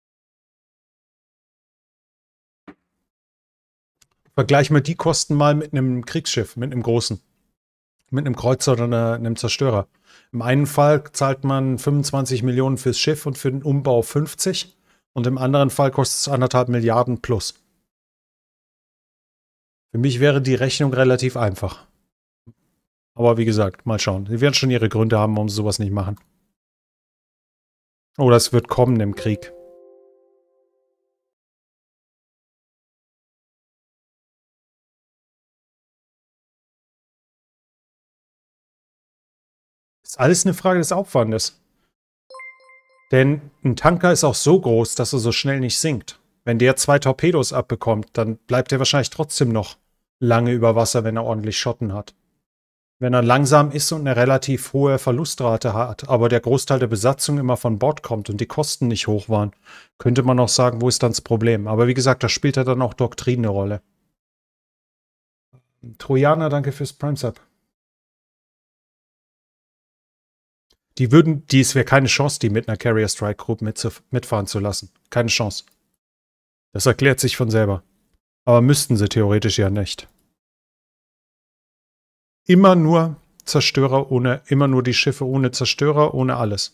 Vergleich mal die Kosten mal mit einem Kriegsschiff, mit einem großen. Mit einem Kreuzer oder einem Zerstörer. Im einen Fall zahlt man 25 Millionen fürs Schiff und für den Umbau 50. Und im anderen Fall kostet es 1,5 Milliarden plus. Für mich wäre die Rechnung relativ einfach. Aber wie gesagt, mal schauen. Sie werden schon ihre Gründe haben, warum sie sowas nicht machen. Oder es wird kommen im Krieg. Ist alles eine Frage des Aufwandes. Denn ein Tanker ist auch so groß, dass er so schnell nicht sinkt. Wenn der 2 Torpedos abbekommt, dann bleibt er wahrscheinlich trotzdem noch lange über Wasser, wenn er ordentlich Schotten hat. Wenn er langsam ist und eine relativ hohe Verlustrate hat, aber der Großteil der Besatzung immer von Bord kommt und die Kosten nicht hoch waren, könnte man auch sagen, wo ist dann das Problem? Aber wie gesagt, da spielt ja dann auch Doktrin eine Rolle. Trojaner, danke fürs Prime-Sub. Es wäre keine Chance, die mit einer Carrier Strike Group mitfahren zu lassen. Keine Chance. Das erklärt sich von selber. Aber müssten sie theoretisch ja nicht. Immer nur Zerstörer immer nur die Schiffe ohne Zerstörer, ohne alles.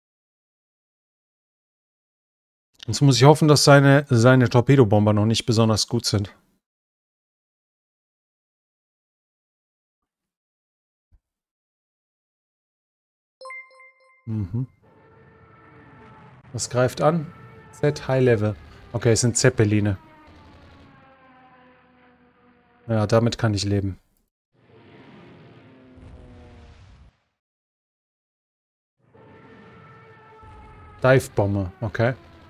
Jetzt muss ich hoffen, dass seine Torpedobomber noch nicht besonders gut sind. Mhm. Was greift an? Z High Level. Okay, es sind Zeppeline. Ja, damit kann ich leben. Dive-Bomber, okay.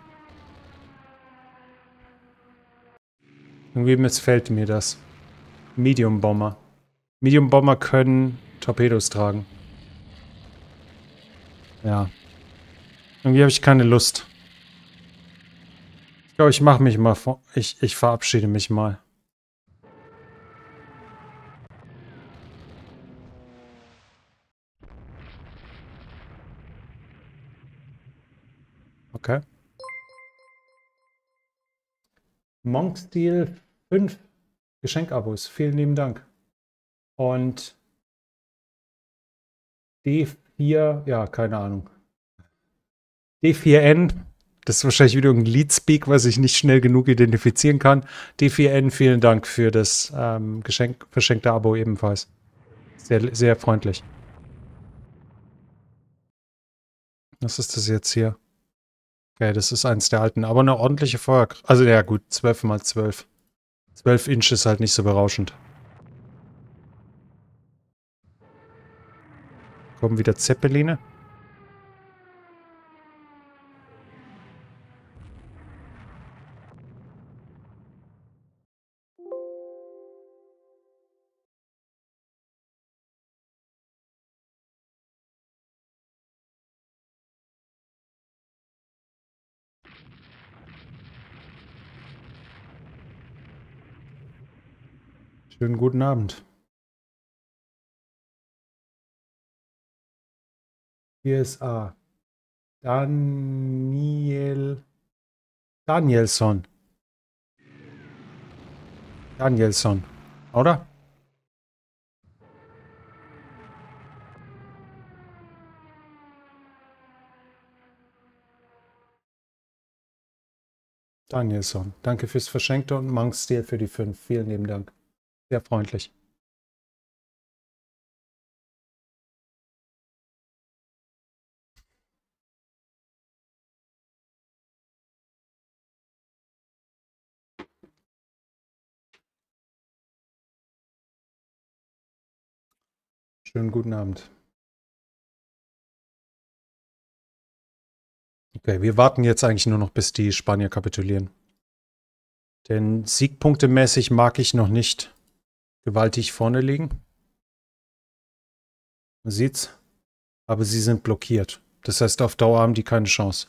Irgendwie missfällt mir das. Medium-Bomber. Medium-Bomber können Torpedos tragen. Ja. Irgendwie habe ich keine Lust. Ich glaube, ich mache mich mal vor. Ich verabschiede mich mal. Okay. Monk-Stil 5 Geschenkabos. Vielen lieben Dank. Und D4, ja, keine Ahnung. D4N, das ist wahrscheinlich wieder irgendein Leadspeak, was ich nicht schnell genug identifizieren kann. D4N, vielen Dank für das verschenkte Abo ebenfalls. Sehr, sehr freundlich. Was ist das jetzt hier? Okay, das ist eins der alten, aber eine ordentliche Feuerkraft. Also ja gut, 12 mal 12. 12 Inch ist halt nicht so berauschend. Kommen wieder Zeppeline. Schönen guten Abend. Hier ist A. Danielson. Danielson. Oder? Danielson. Danke fürs Verschenkte und Monk-Stil für die 5. Vielen lieben Dank. Sehr freundlich. Schönen guten Abend. Okay, wir warten jetzt eigentlich nur noch, bis die Spanier kapitulieren. Denn siegpunktemäßig mag ich noch nicht gewaltig vorne liegen. Man sieht's. Aber sie sind blockiert. Das heißt, auf Dauer haben die keine Chance.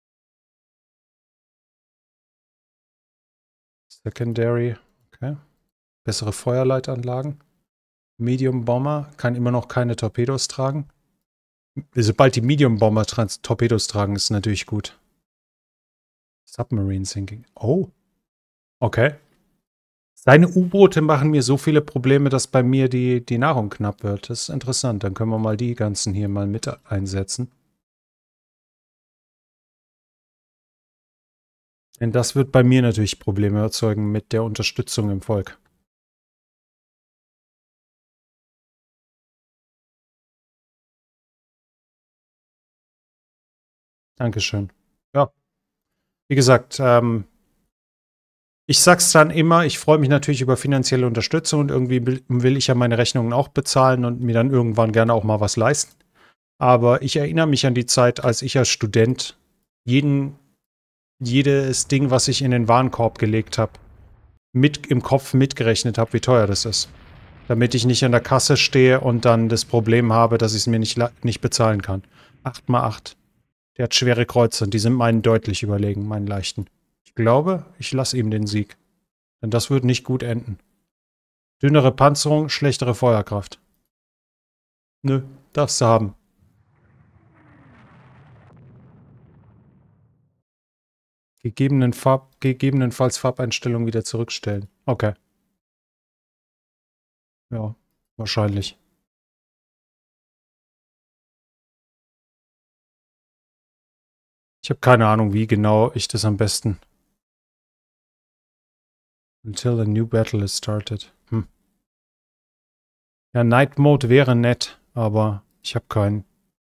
Secondary, okay. Bessere Feuerleitanlagen. Medium Bomber kann immer noch keine Torpedos tragen. Sobald die Medium Bomber Torpedos tragen, ist natürlich gut. Submarine Sinking. Oh. Okay. Seine U-Boote machen mir so viele Probleme, dass bei mir die Nahrung knapp wird. Das ist interessant. Dann können wir mal die ganzen hier mal mit einsetzen. Denn das wird bei mir natürlich Probleme erzeugen mit der Unterstützung im Volk. Dankeschön. Ja, wie gesagt, ich sag's dann immer, ich freue mich natürlich über finanzielle Unterstützung und irgendwie will ich ja meine Rechnungen auch bezahlen und mir dann irgendwann gerne auch mal was leisten. Aber ich erinnere mich an die Zeit, als ich als Student jedes Ding, was ich in den Warenkorb gelegt habe, mit im Kopf mitgerechnet habe, wie teuer das ist. Damit ich nicht an der Kasse stehe und dann das Problem habe, dass ich es mir nicht bezahlen kann. 8 mal 8. Der hat schwere Kreuze und die sind meinen deutlich überlegen, meinen leichten. Ich glaube, ich lasse ihm den Sieg. Denn das wird nicht gut enden. Dünnere Panzerung, schlechtere Feuerkraft. Nö, darfst du haben. Gegebenenfalls Farbeinstellung wieder zurückstellen. Okay. Ja, wahrscheinlich. Ich habe keine Ahnung, wie genau ich das am besten. Until a new battle is started. Ja, Night Mode wäre nett, aber ich habe keinen.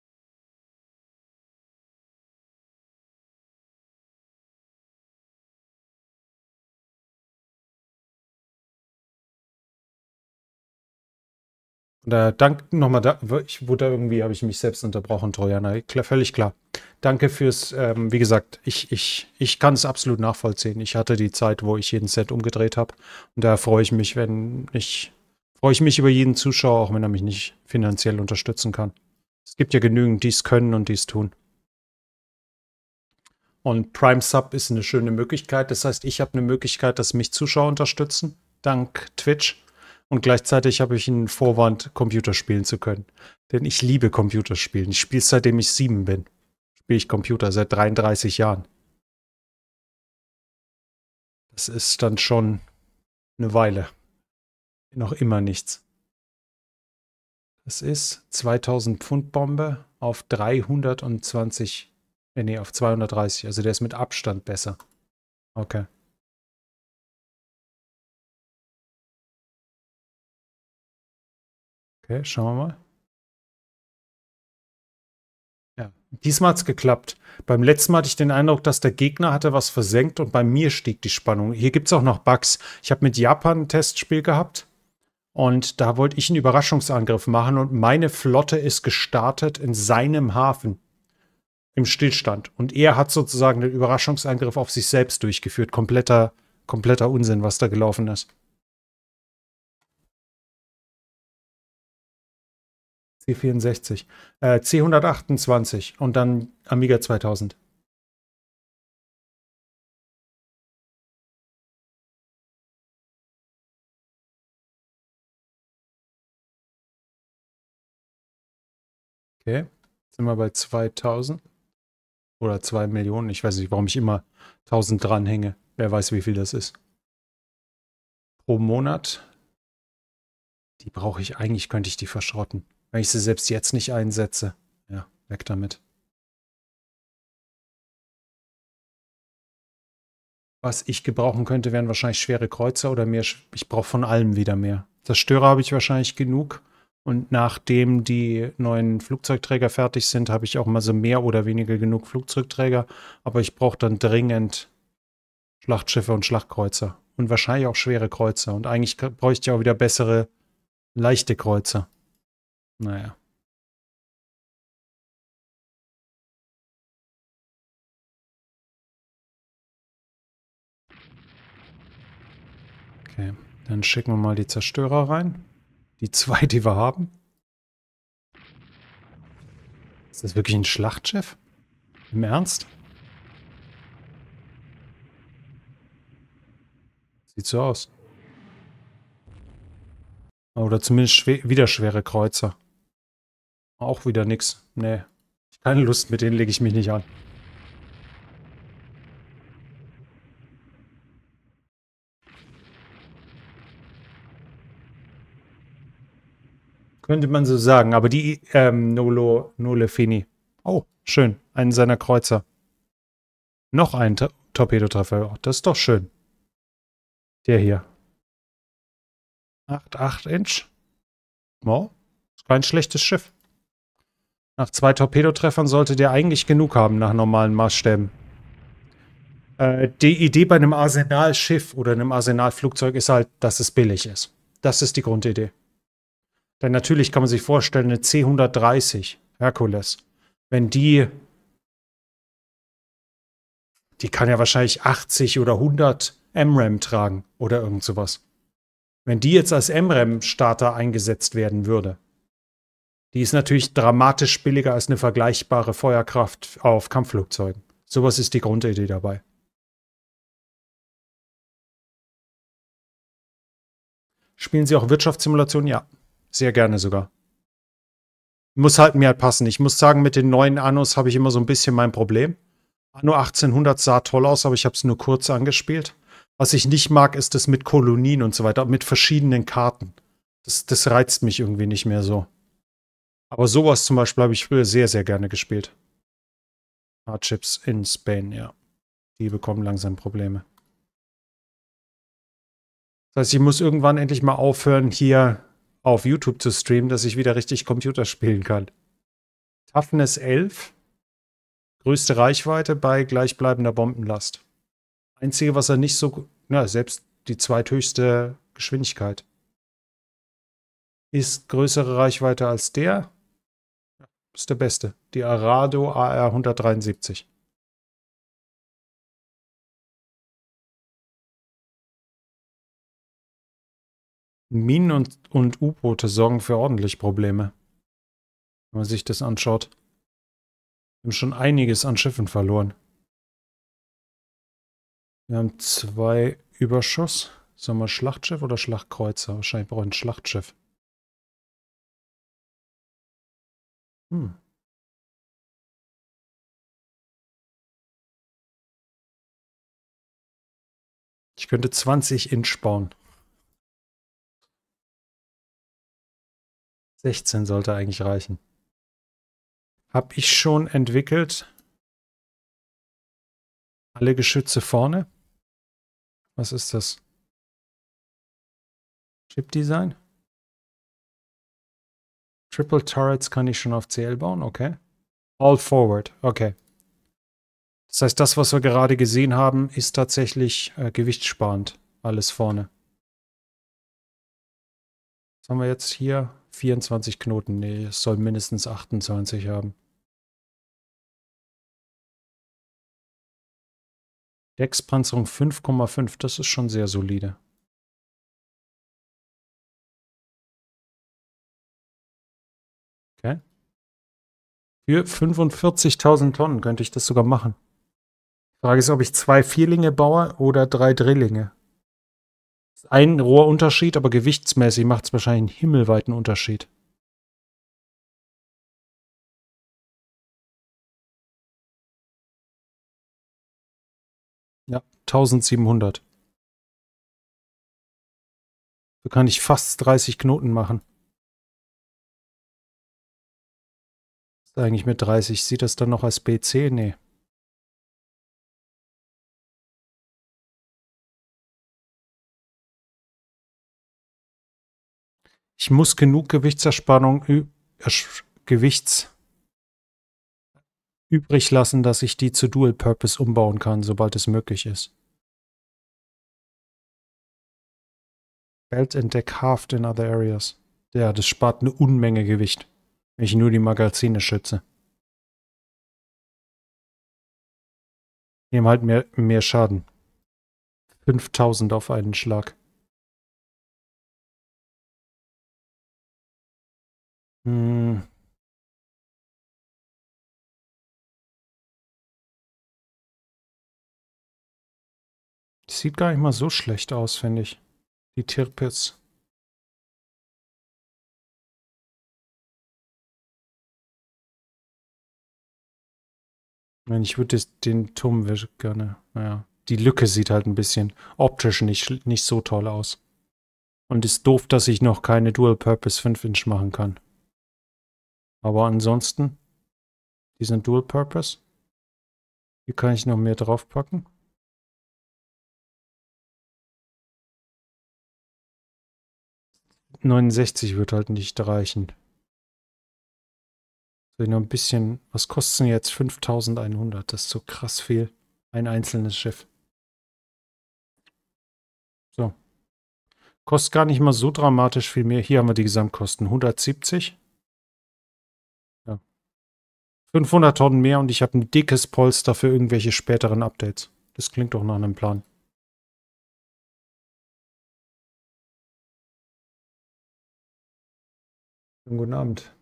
Dank nochmal, ich wurde irgendwie, habe ich mich selbst unterbrochen, Trojaner. Völlig klar. Danke fürs, wie gesagt, ich kann es absolut nachvollziehen. Ich hatte die Zeit, wo ich jeden Set umgedreht habe. Und da freue ich mich, freue ich mich über jeden Zuschauer, auch wenn er mich nicht finanziell unterstützen kann. Es gibt ja genügend, die es können und die es tun. Und Prime Sub ist eine schöne Möglichkeit. Das heißt, ich habe eine Möglichkeit, dass mich Zuschauer unterstützen, dank Twitch. Und gleichzeitig habe ich einen Vorwand, Computer spielen zu können. Denn ich liebe Computerspielen. Ich spiele seitdem ich 7 bin. Spiele ich Computer seit 33 Jahren. Das ist dann schon eine Weile. Noch immer nichts. Das ist 2000 Pfund Bombe auf 320, nee, auf 230. Also der ist mit Abstand besser. Okay. Okay, schauen wir mal. Ja, diesmal hat es geklappt. Beim letzten Mal hatte ich den Eindruck, dass der Gegner hatte was versenkt und bei mir stieg die Spannung. Hier gibt es auch noch Bugs. Ich habe mit Japan ein Testspiel gehabt und da wollte ich einen Überraschungsangriff machen und meine Flotte ist gestartet in seinem Hafen im Stillstand. Und er hat sozusagen den Überraschungsangriff auf sich selbst durchgeführt. Kompletter Unsinn, was da gelaufen ist. C64. C128 und dann Amiga 2000. Okay. Sind wir bei 2000 oder 2 Millionen. Ich weiß nicht, warum ich immer 1000 dranhänge. Wer weiß, wie viel das ist. Pro Monat. Die brauche ich eigentlich, könnte ich die verschrotten. Wenn ich sie selbst jetzt nicht einsetze. Ja, weg damit. Was ich gebrauchen könnte, wären wahrscheinlich schwere Kreuzer oder mehr. Ich brauche von allem wieder mehr. Zerstörer habe ich wahrscheinlich genug. Und nachdem die neuen Flugzeugträger fertig sind, habe ich auch mal so mehr oder weniger genug Flugzeugträger. Aber ich brauche dann dringend Schlachtschiffe und Schlachtkreuzer. Und wahrscheinlich auch schwere Kreuzer. Und eigentlich bräuchte ich auch wieder bessere, leichte Kreuzer. Naja. Okay. Dann schicken wir mal die Zerstörer rein. Die zwei, die wir haben. Ist das wirklich ein Schlachtschiff? Im Ernst? Sieht so aus. Oder zumindest wieder schwere Kreuzer. Auch wieder nix. Nee. Keine Lust, mit denen lege ich mich nicht an. Könnte man so sagen, aber die Nole Fini. Oh, schön. Einen seiner Kreuzer. Noch ein Torpedotreffer. Oh, das ist doch schön. Der hier. 8 Inch. Oh, ist kein schlechtes Schiff. Nach 2 Torpedotreffern sollte der eigentlich genug haben, nach normalen Maßstäben. Die Idee bei einem Arsenalschiff oder einem Arsenalflugzeug ist halt, dass es billig ist. Das ist die Grundidee. Denn natürlich kann man sich vorstellen, eine C-130 Hercules, wenn die kann ja wahrscheinlich 80 oder 100 MRAM tragen oder irgend sowas. Wenn die jetzt als MRAM-Starter eingesetzt werden würde, die ist natürlich dramatisch billiger als eine vergleichbare Feuerkraft auf Kampfflugzeugen. Sowas ist die Grundidee dabei. Spielen Sie auch Wirtschaftssimulationen? Ja, sehr gerne sogar. Muss halt mir halt passen. Ich muss sagen, mit den neuen Annos habe ich immer so ein bisschen mein Problem. Anno 1800 sah toll aus, aber ich habe es nur kurz angespielt. Was ich nicht mag, ist das mit Kolonien und so weiter, mit verschiedenen Karten. Das reizt mich irgendwie nicht mehr so. Aber sowas zum Beispiel habe ich früher sehr, sehr gerne gespielt. Hardships in Spain, ja. Die bekommen langsam Probleme. Das heißt, ich muss irgendwann endlich mal aufhören, hier auf YouTube zu streamen, dass ich wieder richtig Computer spielen kann. Toughness 11. Größte Reichweite bei gleichbleibender Bombenlast. Einzige, was er nicht so... Na, selbst die zweithöchste Geschwindigkeit. Ist größere Reichweite als der. Ist der beste. Die Arado AR 173. Minen und U-Boote sorgen für ordentlich Probleme. Wenn man sich das anschaut. Wir haben schon einiges an Schiffen verloren. Wir haben 2 Überschuss. Sollen wir Schlachtschiff oder Schlachtkreuzer? Wahrscheinlich brauchen wir ein Schlachtschiff. Hm. Ich könnte 20 Inch bauen. 16 sollte eigentlich reichen. Hab ich schon entwickelt. Alle Geschütze vorne. Was ist das? Chip Design? Triple Turrets kann ich schon auf CL bauen, okay. All forward, okay. Das heißt, das, was wir gerade gesehen haben, ist tatsächlich gewichtssparend. Alles vorne. Was haben wir jetzt hier? 24 Knoten. Nee, es soll mindestens 28 haben. Deckspanzerung 5,5, das ist schon sehr solide. Okay. Für 45.000 Tonnen könnte ich das sogar machen. Die Frage ist, ob ich 2 Vierlinge baue oder 3 Drillinge. Ein Rohrunterschied, aber gewichtsmäßig macht es wahrscheinlich einen himmelweiten Unterschied. Ja, 1700. So kann ich fast 30 Knoten machen. Was ist eigentlich mit 30? Sieht das dann noch als BC? Nee. Ich muss genug Gewichtsersparung, Gewichts übrig lassen, dass ich die zu Dual Purpose umbauen kann, sobald es möglich ist. Belt and Deck halved in other areas. Ja, das spart eine Unmenge Gewicht, wenn ich nur die Magazine schütze. Nehmen halt mehr Schaden. 5000 auf einen Schlag. Hm. Sieht gar nicht mal so schlecht aus, finde ich. Die Tirpitz. Ich würde den Turm gerne. Naja. Die Lücke sieht halt ein bisschen optisch nicht so toll aus. Und ist doof, dass ich noch keine Dual-Purpose 5-Inch machen kann. Aber ansonsten, die sind Dual-Purpose. Hier kann ich noch mehr draufpacken. .69 wird halt nicht reichen. Soll ich noch ein bisschen, was kostet denn jetzt 5.100? Das ist so krass viel. Ein einzelnes Schiff. So. Kostet gar nicht mal so dramatisch viel mehr. Hier haben wir die Gesamtkosten. 170. Ja. 500 Tonnen mehr und ich habe ein dickes Polster für irgendwelche späteren Updates. Das klingt doch nach einem Plan. Guten Abend.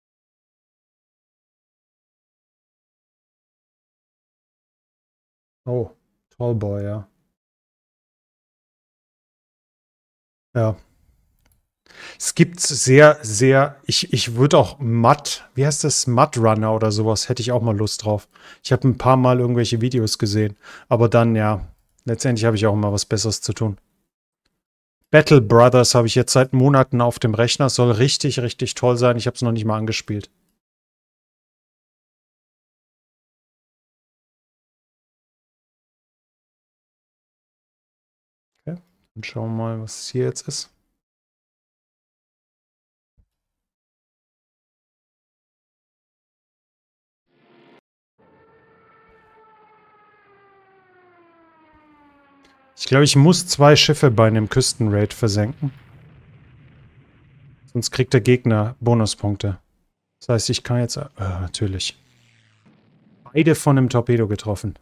Oh, Tallboy, ja. Ja. Es gibt ich würde auch wie heißt das? Mud Runner oder sowas, hätte ich auch mal Lust drauf. Ich habe ein paar Mal irgendwelche Videos gesehen. Aber dann, ja, letztendlich habe ich auch mal was Besseres zu tun. Battle Brothers habe ich jetzt seit Monaten auf dem Rechner. Soll richtig, richtig toll sein. Ich habe es noch nicht mal angespielt. Okay. Dann schauen wir mal, was hier jetzt ist. Ich glaube, ich muss 2 Schiffe bei einem Küstenraid versenken. Sonst kriegt der Gegner Bonuspunkte. Das heißt, ich kann jetzt... natürlich. Beide von einem Torpedo getroffen.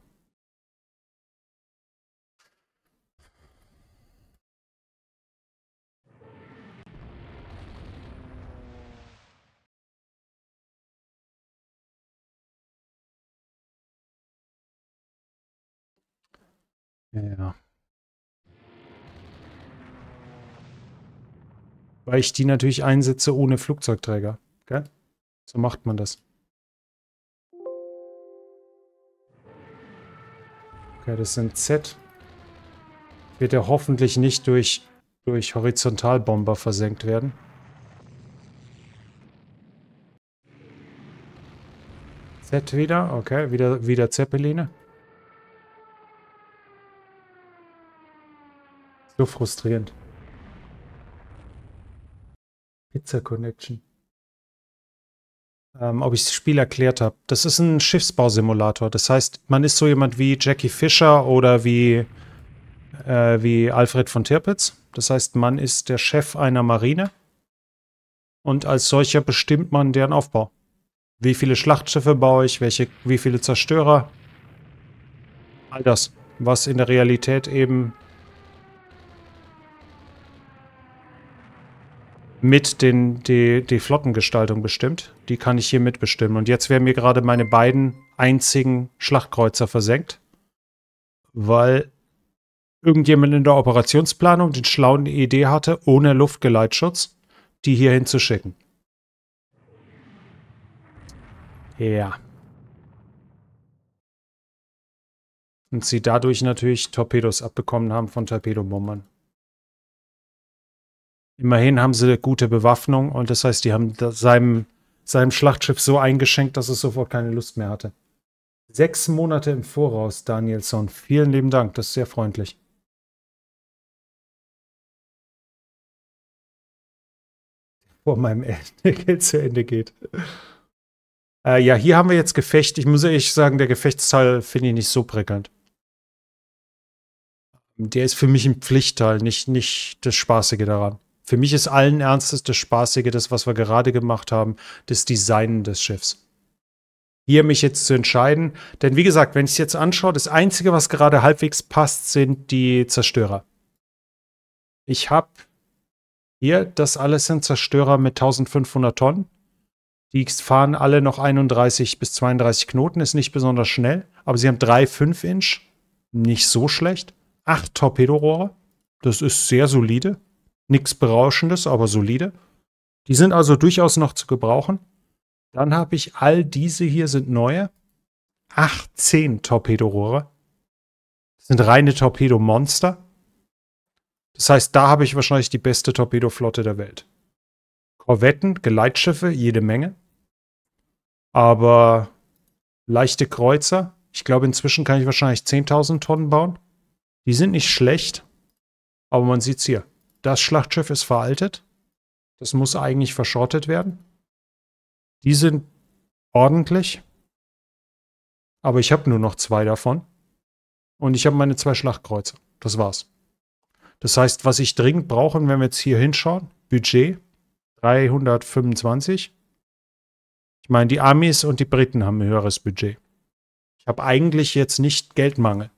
Ja. Weil ich die natürlich einsetze ohne Flugzeugträger. Gell? So macht man das. Okay, das sind Z. Wird ja hoffentlich nicht durch Horizontalbomber versenkt werden. Z wieder, okay, wieder Zeppeline. So frustrierend. Pizza Connection. Ob ich das Spiel erklärt habe. Das ist ein Schiffsbausimulator. Das heißt, man ist so jemand wie Jackie Fisher oder wie Alfred von Tirpitz. Das heißt, man ist der Chef einer Marine und als solcher bestimmt man deren Aufbau. Wie viele Schlachtschiffe baue ich, wie viele Zerstörer. All das, was in der Realität eben mit die Flottengestaltung bestimmt. Die kann ich hier mitbestimmen. Und jetzt werden mir gerade meine beiden einzigen Schlachtkreuzer versenkt, weil irgendjemand in der Operationsplanung den schlauen Idee hatte, ohne Luftgeleitschutz, die hier hinzuschicken. Ja. Und sie dadurch natürlich Torpedos abbekommen haben von Torpedobombern. Immerhin haben sie gute Bewaffnung und das heißt, die haben seinem Schlachtschiff so eingeschenkt, dass es sofort keine Lust mehr hatte. 6 Monate im Voraus, Danielson. Vielen lieben Dank, das ist sehr freundlich. Vor meinem Geld zu Ende geht. Ja, hier haben wir jetzt Gefecht. Ich muss ehrlich sagen, der Gefechtsteil finde ich nicht so prickelnd. Der ist für mich ein Pflichtteil, nicht das Spaßige daran. Für mich ist allen Ernstes das Spaßige, das, was wir gerade gemacht haben, das Designen des Schiffs. Hier mich jetzt zu entscheiden, denn wie gesagt, wenn ich es jetzt anschaue, das Einzige, was gerade halbwegs passt, sind die Zerstörer. Ich habe hier, das alles sind Zerstörer mit 1500 Tonnen. Die fahren alle noch 31 bis 32 Knoten, ist nicht besonders schnell, aber sie haben 3 5-Inch, nicht so schlecht. 8 Torpedorohre, das ist sehr solide. Nichts Berauschendes, aber solide. Die sind also durchaus noch zu gebrauchen. Dann habe ich all diese hier sind neue. 18 Torpedorohre. Das sind reine Torpedomonster. Das heißt, da habe ich wahrscheinlich die beste Torpedoflotte der Welt. Korvetten, Geleitschiffe, jede Menge. Aber leichte Kreuzer. Ich glaube, inzwischen kann ich wahrscheinlich 10.000 Tonnen bauen. Die sind nicht schlecht. Aber man sieht es hier. Das Schlachtschiff ist veraltet. Das muss eigentlich verschrottet werden. Die sind ordentlich. Aber ich habe nur noch 2 davon. Und ich habe meine 2 Schlachtkreuzer. Das war's. Das heißt, was ich dringend brauche, wenn wir jetzt hier hinschauen, Budget 325. Ich meine, die Amis und die Briten haben ein höheres Budget. Ich habe eigentlich jetzt nicht Geldmangel.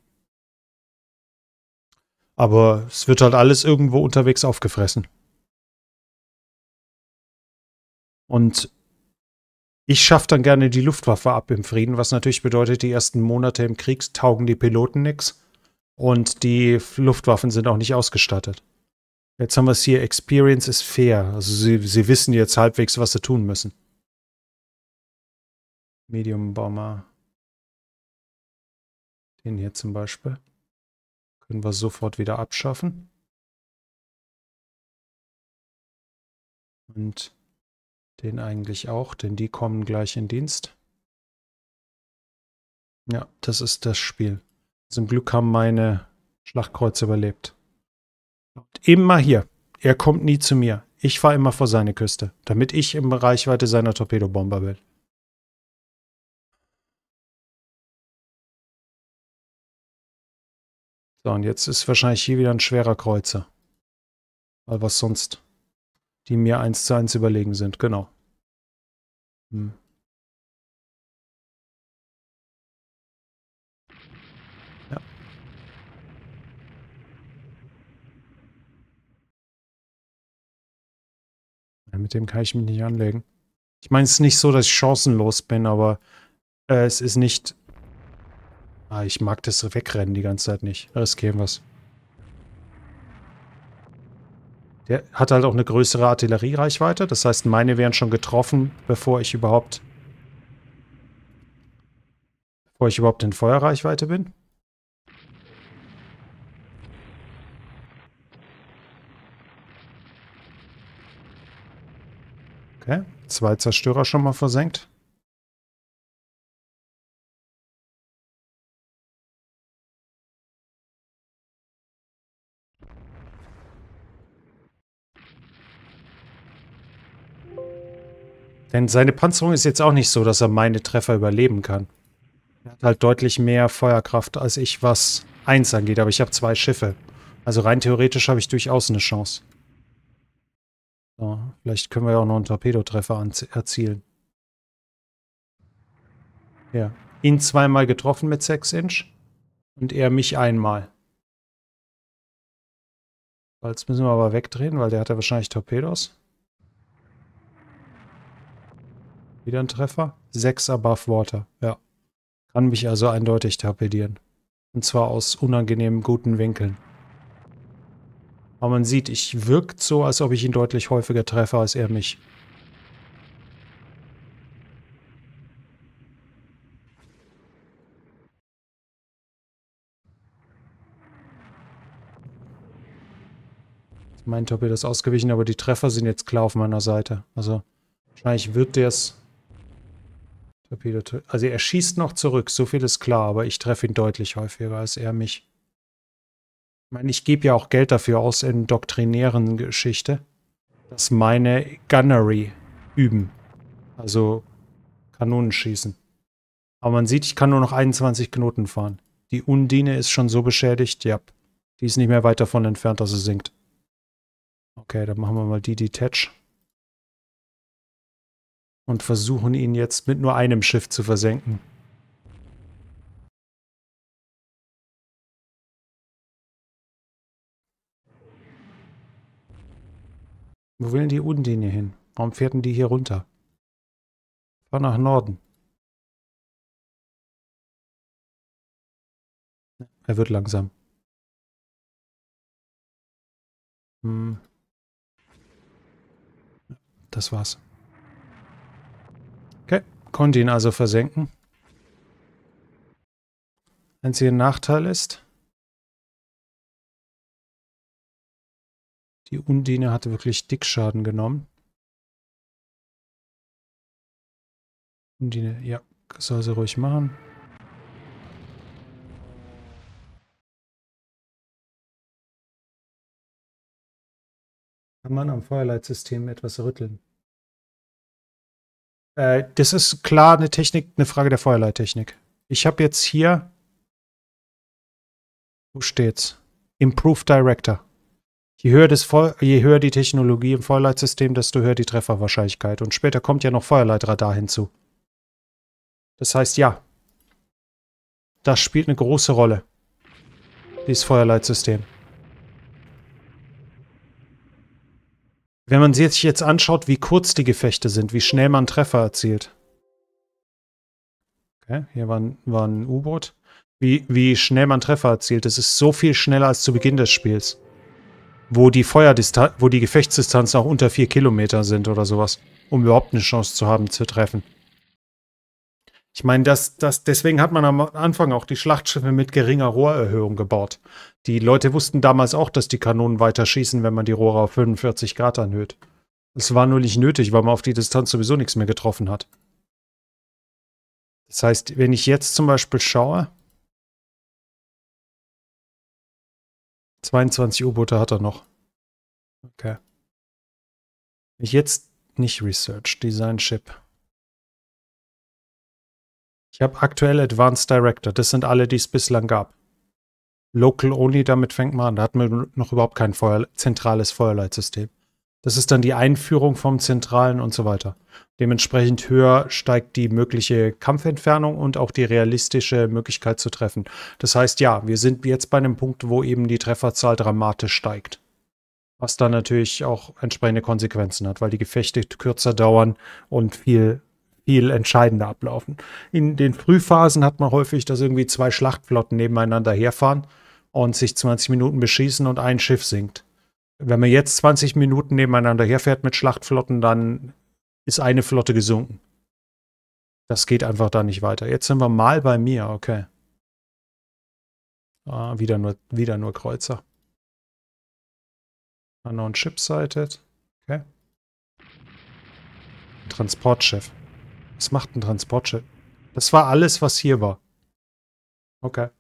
Aber es wird halt alles irgendwo unterwegs aufgefressen. Und ich schaffe dann gerne die Luftwaffe ab im Frieden, was natürlich bedeutet, die ersten Monate im Krieg taugen die Piloten nichts. Und die Luftwaffen sind auch nicht ausgestattet. Jetzt haben wir es hier, Experience is fair. Also sie wissen jetzt halbwegs, was sie tun müssen. Medium Bomber. Den hier zum Beispiel. Können wir sofort wieder abschaffen. Und den eigentlich auch, denn die kommen gleich in Dienst. Ja, das ist das Spiel. Zum Glück haben meine Schlachtkreuze überlebt. Und immer hier. Er kommt nie zu mir. Ich fahre immer vor seine Küste, damit ich in Reichweite seiner Torpedobomber bin. So, und jetzt ist wahrscheinlich hier wieder ein schwerer Kreuzer. Weil was sonst? Die mir 1:1 überlegen sind, genau. Hm. Ja. Ja, mit dem kann ich mich nicht anlegen. Ich meine, es ist nicht so, dass ich chancenlos bin, aber es ist nicht... Ah, ich mag das Wegrennen die ganze Zeit nicht. Riskieren wir's. Der hat halt auch eine größere Artilleriereichweite. Das heißt, meine wären schon getroffen, bevor ich überhaupt in Feuerreichweite bin. Okay, 2 Zerstörer schon mal versenkt. Denn seine Panzerung ist jetzt auch nicht so, dass er meine Treffer überleben kann. Er hat halt deutlich mehr Feuerkraft als ich, was 1 angeht, aber ich habe 2 Schiffe. Also rein theoretisch habe ich durchaus eine Chance. So, vielleicht können wir ja auch noch einen Torpedotreffer erzielen. Ja. Ihn 2-mal getroffen mit 6 Inch und er mich einmal. Jetzt müssen wir aber wegdrehen, weil der hat ja wahrscheinlich Torpedos. Wieder ein Treffer. 6 above water. Ja. Kann mich also eindeutig torpedieren. Und zwar aus unangenehmen guten Winkeln. Aber man sieht, ich wirkt so, als ob ich ihn deutlich häufiger treffe, als er mich. Mein Torpedo ist ausgewichen, aber die Treffer sind jetzt klar auf meiner Seite. Also wahrscheinlich wird der es... Torpedo... Also er schießt noch zurück, so viel ist klar, aber ich treffe ihn deutlich häufiger als er mich. Ich meine, ich gebe ja auch Geld dafür aus in doktrinären Geschichte, dass meine Gunnery üben. Also Kanonen schießen. Aber man sieht, ich kann nur noch 21 Knoten fahren. Die Undine ist schon so beschädigt, ja. Die ist nicht mehr weit davon entfernt, dass sie sinkt. Okay, dann machen wir mal die Detach. Und versuchen ihn jetzt mit nur einem Schiff zu versenken. Wo will denn die Undine hin? Warum fährt denn die hier runter? Fahr nach Norden. Er wird langsam. Hm. Das war's. Okay, konnte ihn also versenken. Einziger Nachteil ist, die Undine hatte wirklich Dickschaden genommen. Undine, ja, soll sie ruhig machen. Kann man am Feuerleitsystem etwas rütteln? Das ist klar eine Technik, eine Frage der Feuerleittechnik. Ich habe jetzt hier, wo steht's? Improved Director. Je höher die Technologie im Feuerleitsystem, desto höher die Trefferwahrscheinlichkeit. Und später kommt ja noch Feuerleitradar hinzu. Das heißt, ja, das spielt eine große Rolle, dieses Feuerleitsystem. Wenn man sich jetzt anschaut, wie kurz die Gefechte sind, wie schnell man Treffer erzielt. Okay, hier war ein U-Boot. Wie schnell man Treffer erzielt. Das ist so viel schneller als zu Beginn des Spiels. Wo die Gefechtsdistanzen auch unter 4 Kilometer sind oder sowas. Um überhaupt eine Chance zu haben, zu treffen. Ich meine, deswegen hat man am Anfang auch die Schlachtschiffe mit geringer Rohrerhöhung gebaut. Die Leute wussten damals auch, dass die Kanonen weiter schießen, wenn man die Rohre auf 45 Grad anhöht. Es war nur nicht nötig, weil man auf die Distanz sowieso nichts mehr getroffen hat. Das heißt, wenn ich jetzt zum Beispiel schaue, 22 U-Boote hat er noch. Okay. Ich jetzt nicht Research, Design Ship. Ich habe aktuell Advanced Director. Das sind alle, die es bislang gab. Local Only, damit fängt man an. Da hat man noch überhaupt kein zentrales Feuerleitsystem. Das ist dann die Einführung vom Zentralen und so weiter. Dementsprechend höher steigt die mögliche Kampfentfernung und auch die realistische Möglichkeit zu treffen. Das heißt, ja, wir sind jetzt bei einem Punkt, wo eben die Trefferzahl dramatisch steigt. Was dann natürlich auch entsprechende Konsequenzen hat, weil die Gefechte kürzer dauern und viel entscheidender ablaufen. In den Frühphasen hat man häufig, dass irgendwie 2 Schlachtflotten nebeneinander herfahren und sich 20 Minuten beschießen und ein Schiff sinkt. Wenn man jetzt 20 Minuten nebeneinander herfährt mit Schlachtflotten, dann ist eine Flotte gesunken. Das geht einfach da nicht weiter. Jetzt sind wir mal bei mir, okay. Ah, wieder nur Kreuzer. Unknown Ship sighted. Okay. Transportschiff. Was macht ein Transportschiff? Das war alles, was hier war. Okay.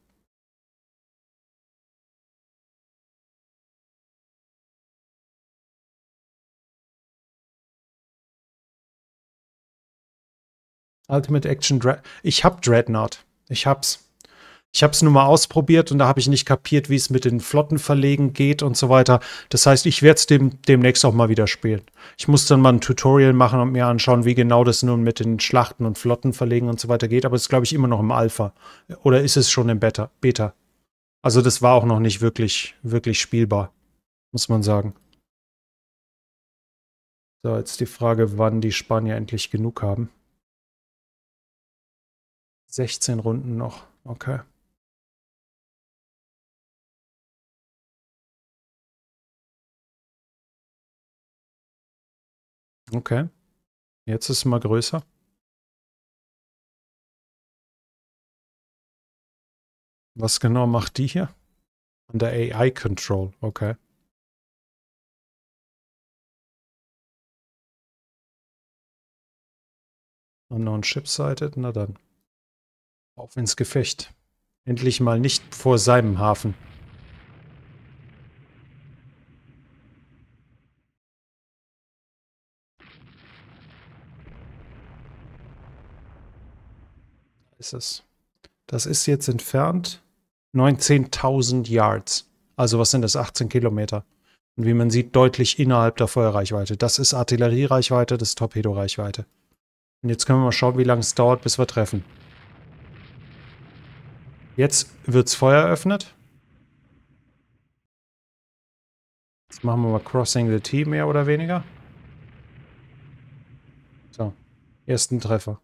Ultimate Action Dreadnought. Ich hab Dreadnought. Ich hab's nur mal ausprobiert und da habe ich nicht kapiert, wie es mit den Flottenverlegen geht und so weiter. Das heißt, ich werde es demnächst auch mal wieder spielen. Ich muss dann mal ein Tutorial machen und mir anschauen, wie genau das nun mit den Schlachten und Flottenverlegen und so weiter geht. Aber es ist, glaube ich, immer noch im Alpha. Oder ist es schon im Beta? Also das war auch noch nicht wirklich spielbar, muss man sagen. So, jetzt die Frage, wann die Spanier endlich genug haben. 16 Runden noch. Okay. Okay. Jetzt ist es mal größer. Was genau macht die hier? Under AI Control. Okay. Unknown Ship sighted. Na dann. Auf ins Gefecht. Endlich mal nicht vor seinem Hafen. Ist es. Das ist jetzt entfernt 19.000 Yards. Also was sind das? 18 Kilometer. Und wie man sieht, deutlich innerhalb der Feuerreichweite. Das ist Artilleriereichweite, das ist Torpedoreichweite. Und jetzt können wir mal schauen, wie lange es dauert, bis wir treffen. Jetzt wird's Feuer eröffnet. Jetzt machen wir mal Crossing the T, mehr oder weniger. So, ersten Treffer.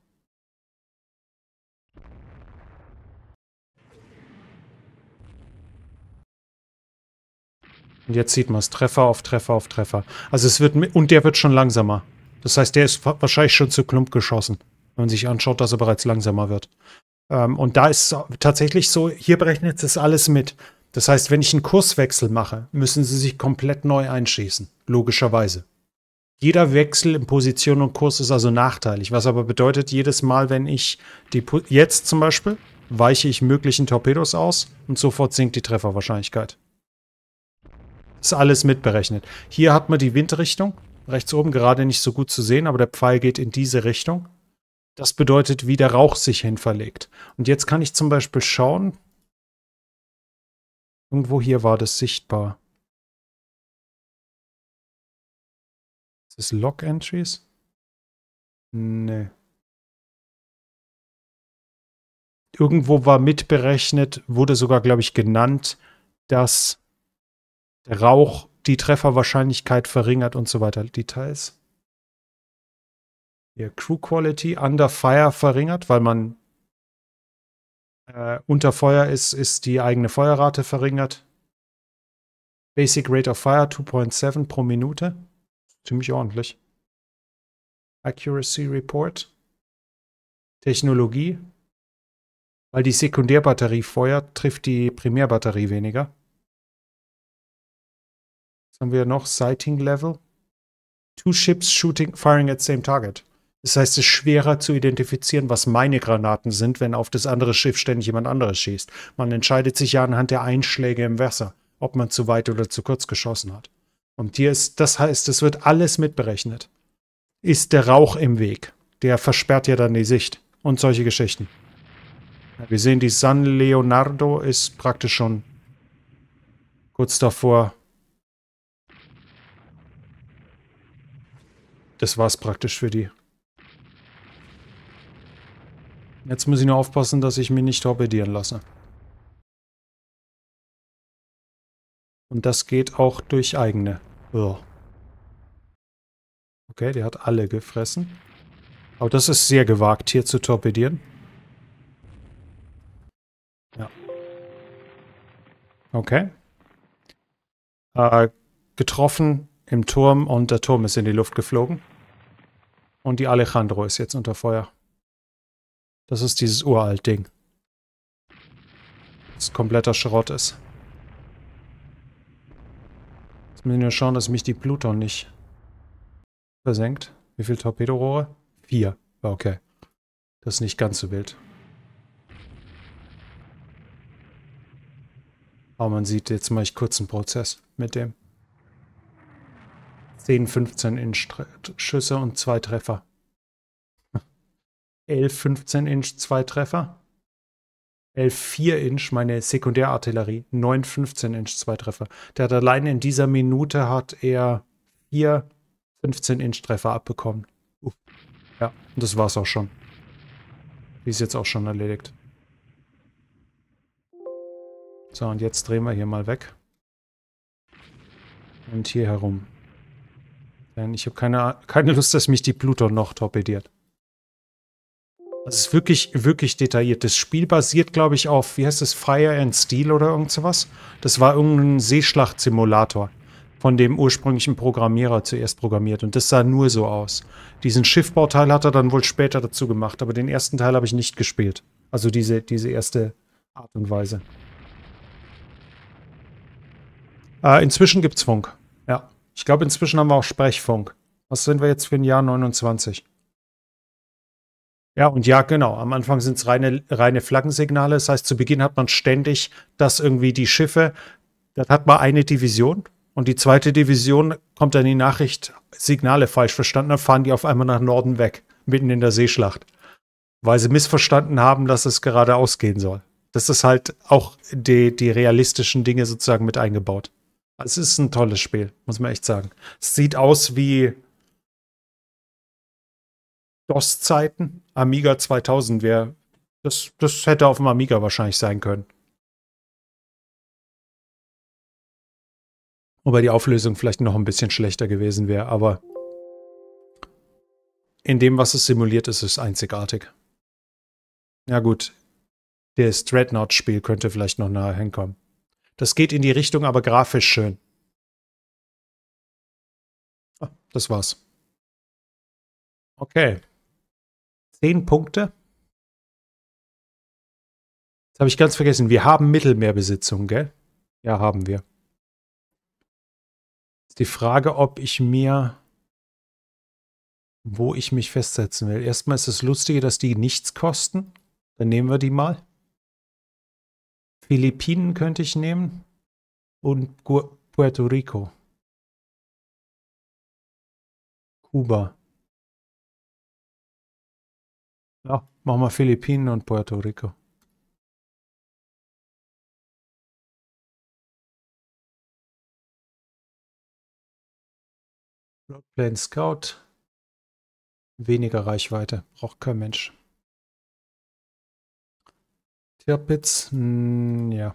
Und jetzt sieht man es, Treffer auf Treffer auf Treffer. Also es wird, und der wird schon langsamer. Das heißt, der ist wahrscheinlich schon zu Klump geschossen, wenn man sich anschaut, dass er bereits langsamer wird. Und da ist tatsächlich so, hier berechnet es alles mit. Das heißt, wenn ich einen Kurswechsel mache, müssen sie sich komplett neu einschießen. Logischerweise. Jeder Wechsel in Position und Kurs ist also nachteilig. Was aber bedeutet, jedes Mal, wenn ich jetzt zum Beispiel, weiche ich möglichen Torpedos aus und sofort sinkt die Trefferwahrscheinlichkeit. Ist alles mitberechnet. Hier hat man die Windrichtung. Rechts oben gerade nicht so gut zu sehen, aber der Pfeil geht in diese Richtung. Das bedeutet, wie der Rauch sich hin verlegt. Und jetzt kann ich zum Beispiel schauen, irgendwo hier war das sichtbar. Ist das Log Entries? Nee. Irgendwo war mitberechnet, wurde sogar, glaube ich, genannt, dass der Rauch die Trefferwahrscheinlichkeit verringert und so weiter. Details. Hier, Crew Quality under Fire verringert, weil man unter Feuer ist die eigene Feuerrate verringert. Basic Rate of Fire 2.7 pro Minute. Ziemlich ordentlich. Accuracy Report. Technologie. Weil die Sekundärbatterie feuert, trifft die Primärbatterie weniger. Was haben wir noch? Sighting Level. Two ships firing at same target. Das heißt, es ist schwerer zu identifizieren, was meine Granaten sind, wenn auf das andere Schiff ständig jemand anderes schießt. Man entscheidet sich ja anhand der Einschläge im Wasser, ob man zu weit oder zu kurz geschossen hat. Und hier ist, das heißt, es wird alles mitberechnet. Ist der Rauch im Weg? Der versperrt ja dann die Sicht. Und solche Geschichten. Ja, wir sehen, die San Leonardo ist praktisch schon kurz davor. Das war's praktisch für die. Jetzt muss ich nur aufpassen, dass ich mich nicht torpedieren lasse. Und das geht auch durch eigene. Ugh. Okay, der hat alle gefressen. Aber das ist sehr gewagt, hier zu torpedieren. Ja. Okay. Getroffen im Turm und der Turm ist in die Luft geflogen. Und die Alejandro ist jetzt unter Feuer. Das ist dieses uralt Ding. Das kompletter Schrott ist. Jetzt müssen wir nur schauen, dass mich die Pluton nicht versenkt. Wie viele Torpedorohre? 4. Okay. Das ist nicht ganz so wild. Aber man sieht, jetzt mache ich kurz einen Prozess mit dem. 10, 15 Inch Schüsse und 2 Treffer. 11, 15 Inch, 2 Treffer. 11, 4 Inch, meine Sekundärartillerie. 9, 15 Inch, 2 Treffer. Der hat allein in dieser Minute hat er 4, 15 Inch Treffer abbekommen. Ja, und das war's auch schon. Die ist jetzt auch schon erledigt. So, und jetzt drehen wir hier mal weg. Und hier herum. Denn ich habe keine Lust, dass mich die Pluton noch torpediert. Das ist wirklich, wirklich detailliert. Das Spiel basiert, glaube ich, auf, wie heißt das, Fire and Steel oder irgend sowas. Das war irgendein Seeschlacht-Simulator von dem ursprünglichen Programmierer zuerst programmiert. Und das sah nur so aus. Diesen Schiffbauteil hat er dann wohl später dazu gemacht, aber den ersten Teil habe ich nicht gespielt. Also diese erste Art und Weise. Inzwischen gibt's Funk. Ja. Ich glaube, inzwischen haben wir auch Sprechfunk. Was sind wir jetzt für ein Jahr 29? Ja, und ja, genau. Am Anfang sind es reine Flaggensignale. Das heißt, zu Beginn hat man ständig, dass irgendwie die Schiffe, das hat man eine Division und die zweite Division kommt dann die Nachricht, Signale falsch verstanden, dann fahren die auf einmal nach Norden weg, mitten in der Seeschlacht. Weil sie missverstanden haben, dass es geradeaus gehen soll. Das ist halt auch die realistischen Dinge sozusagen mit eingebaut. Es ist ein tolles Spiel, muss man echt sagen. Es sieht aus wie DOS-Zeiten. Amiga 2000 wäre. Das hätte auf dem Amiga wahrscheinlich sein können. Wobei die Auflösung vielleicht noch ein bisschen schlechter gewesen wäre, aber in dem, was es simuliert, ist es einzigartig. Ja, gut. Das Dreadnought-Spiel könnte vielleicht noch nahe hinkommen. Das geht in die Richtung, aber grafisch schön. Ah, das war's. Okay. 10 Punkte. Jetzt habe ich ganz vergessen, wir haben Mittelmeerbesitzung, gell? Ja, haben wir. Ist die Frage, ob ich mir, wo ich mich festsetzen will. Erstmal ist das Lustige, dass die nichts kosten. Dann nehmen wir die mal. Philippinen könnte ich nehmen. Und Puerto Rico. Kuba. Ja, machen wir Philippinen und Puerto Rico. Plane Scout. Weniger Reichweite. Braucht kein Mensch. Tirpitz. Ja.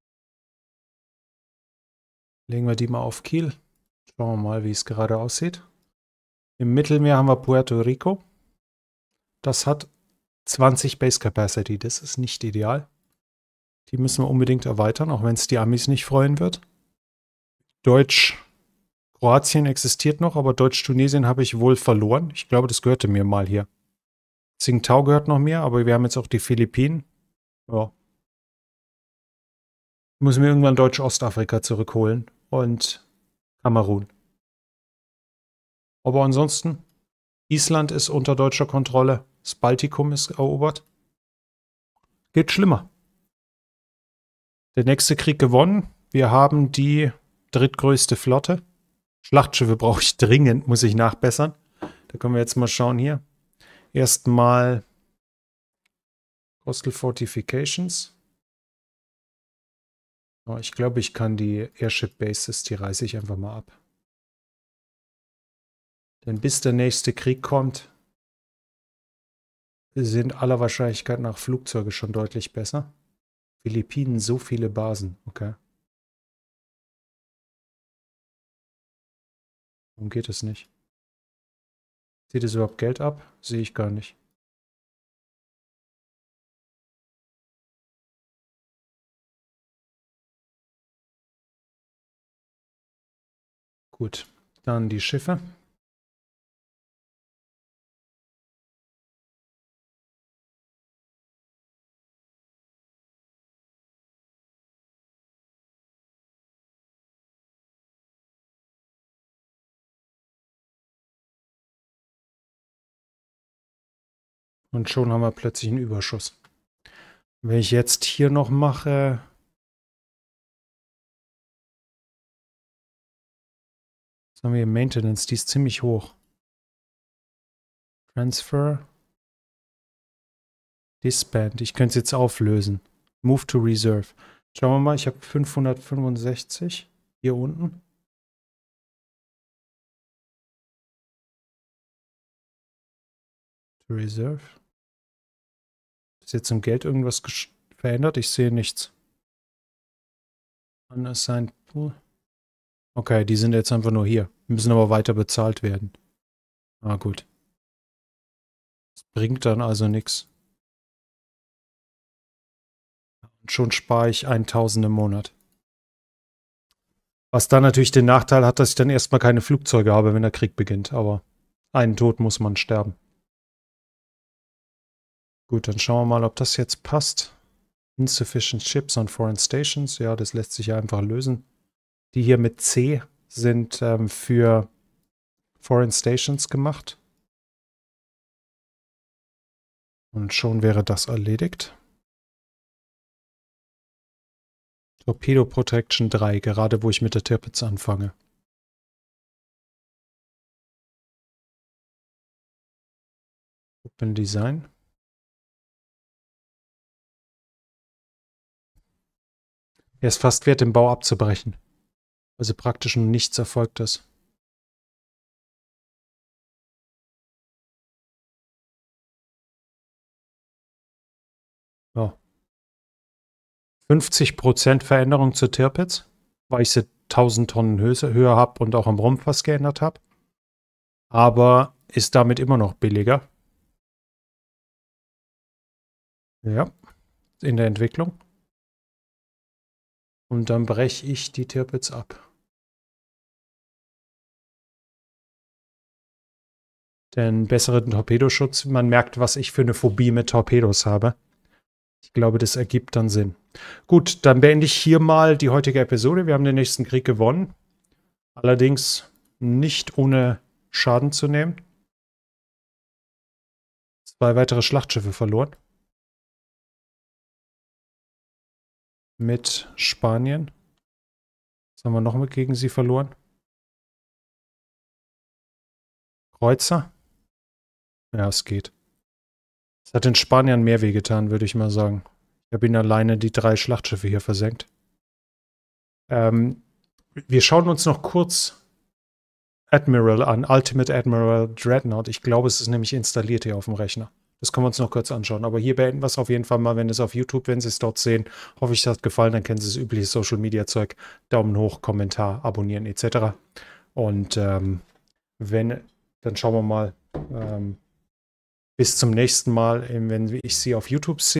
Legen wir die mal auf Kiel. Schauen wir mal, wie es gerade aussieht. Im Mittelmeer haben wir Puerto Rico. Das hat 20 Base Capacity. Das ist nicht ideal. Die müssen wir unbedingt erweitern, auch wenn es die Amis nicht freuen wird. Deutsch-Kroatien existiert noch, aber Deutsch-Tunesien habe ich wohl verloren. Ich glaube, das gehörte mir mal hier. Tsingtao gehört noch mehr, aber wir haben jetzt auch die Philippinen. Ja. Ich muss mir irgendwann Deutsch-Ostafrika zurückholen und Kamerun. Aber ansonsten, Island ist unter deutscher Kontrolle. Das Baltikum ist erobert. Geht schlimmer. Der nächste Krieg gewonnen. Wir haben die drittgrößte Flotte. Schlachtschiffe brauche ich dringend, muss ich nachbessern. Da können wir jetzt mal schauen hier. Erstmal Coastal Fortifications. Oh, ich glaube, ich kann die Airship Bases, die reiße ich einfach mal ab. Denn bis der nächste Krieg kommt, sind aller Wahrscheinlichkeit nach Flugzeuge schon deutlich besser. Philippinen, so viele Basen. Okay. Warum geht es nicht? Zieht es überhaupt Geld ab? Sehe ich gar nicht. Gut, dann die Schiffe. Und schon haben wir plötzlich einen Überschuss. Wenn ich jetzt hier noch mache... Was haben wir hier? Maintenance, die ist ziemlich hoch. Transfer. Disband. Ich könnte es jetzt auflösen. Move to Reserve. Schauen wir mal, ich habe 565 hier unten. To Reserve. Ist jetzt im Geld irgendwas verändert? Ich sehe nichts. Unassigned Pool. Okay, die sind jetzt einfach nur hier. Müssen aber weiter bezahlt werden. Ah, gut. Das bringt dann also nichts. Und schon spare ich 1000 im Monat. Was dann natürlich den Nachteil hat, dass ich dann erstmal keine Flugzeuge habe, wenn der Krieg beginnt. Aber einen Tod muss man sterben. Gut, dann schauen wir mal, ob das jetzt passt. Insufficient Ships on Foreign Stations. Ja, das lässt sich ja einfach lösen. Die hier mit C sind für Foreign Stations gemacht. Und schon wäre das erledigt. Torpedo Protection 3, gerade wo ich mit der Tirpitz anfange. Open Design. Er ist fast wert, den Bau abzubrechen. Also praktisch nichts erfolgt ist. Ja. 50% Veränderung zur Tirpitz, weil ich sie 1000 Tonnen höher habe und auch am Rumpf was geändert habe. Aber ist damit immer noch billiger. Ja, in der Entwicklung. Und dann breche ich die Tirpitz ab. Denn besseren Torpedoschutz, man merkt, was ich für eine Phobie mit Torpedos habe. Ich glaube, das ergibt dann Sinn. Gut, dann beende ich hier mal die heutige Episode. Wir haben den nächsten Krieg gewonnen. Allerdings nicht ohne Schaden zu nehmen. 2 weitere Schlachtschiffe verloren. Mit Spanien. Was haben wir noch mit gegen sie verloren? Kreuzer. Ja, es geht. Das hat den Spaniern mehr wehgetan, würde ich mal sagen. Ich habe ihnen alleine die 3 Schlachtschiffe hier versenkt. Wir schauen uns noch kurz Admiral an, Ultimate Admiral Dreadnought. Ich glaube, es ist nämlich installiert hier auf dem Rechner. Das können wir uns noch kurz anschauen. Aber hier beenden wir es auf jeden Fall mal, wenn es auf YouTube, wenn Sie es dort sehen. Hoffe ich, es hat gefallen. Dann kennen Sie das übliche Social Media Zeug. Daumen hoch, Kommentar, abonnieren etc. Und dann schauen wir mal. Bis zum nächsten Mal, wenn ich Sie auf YouTube sehe.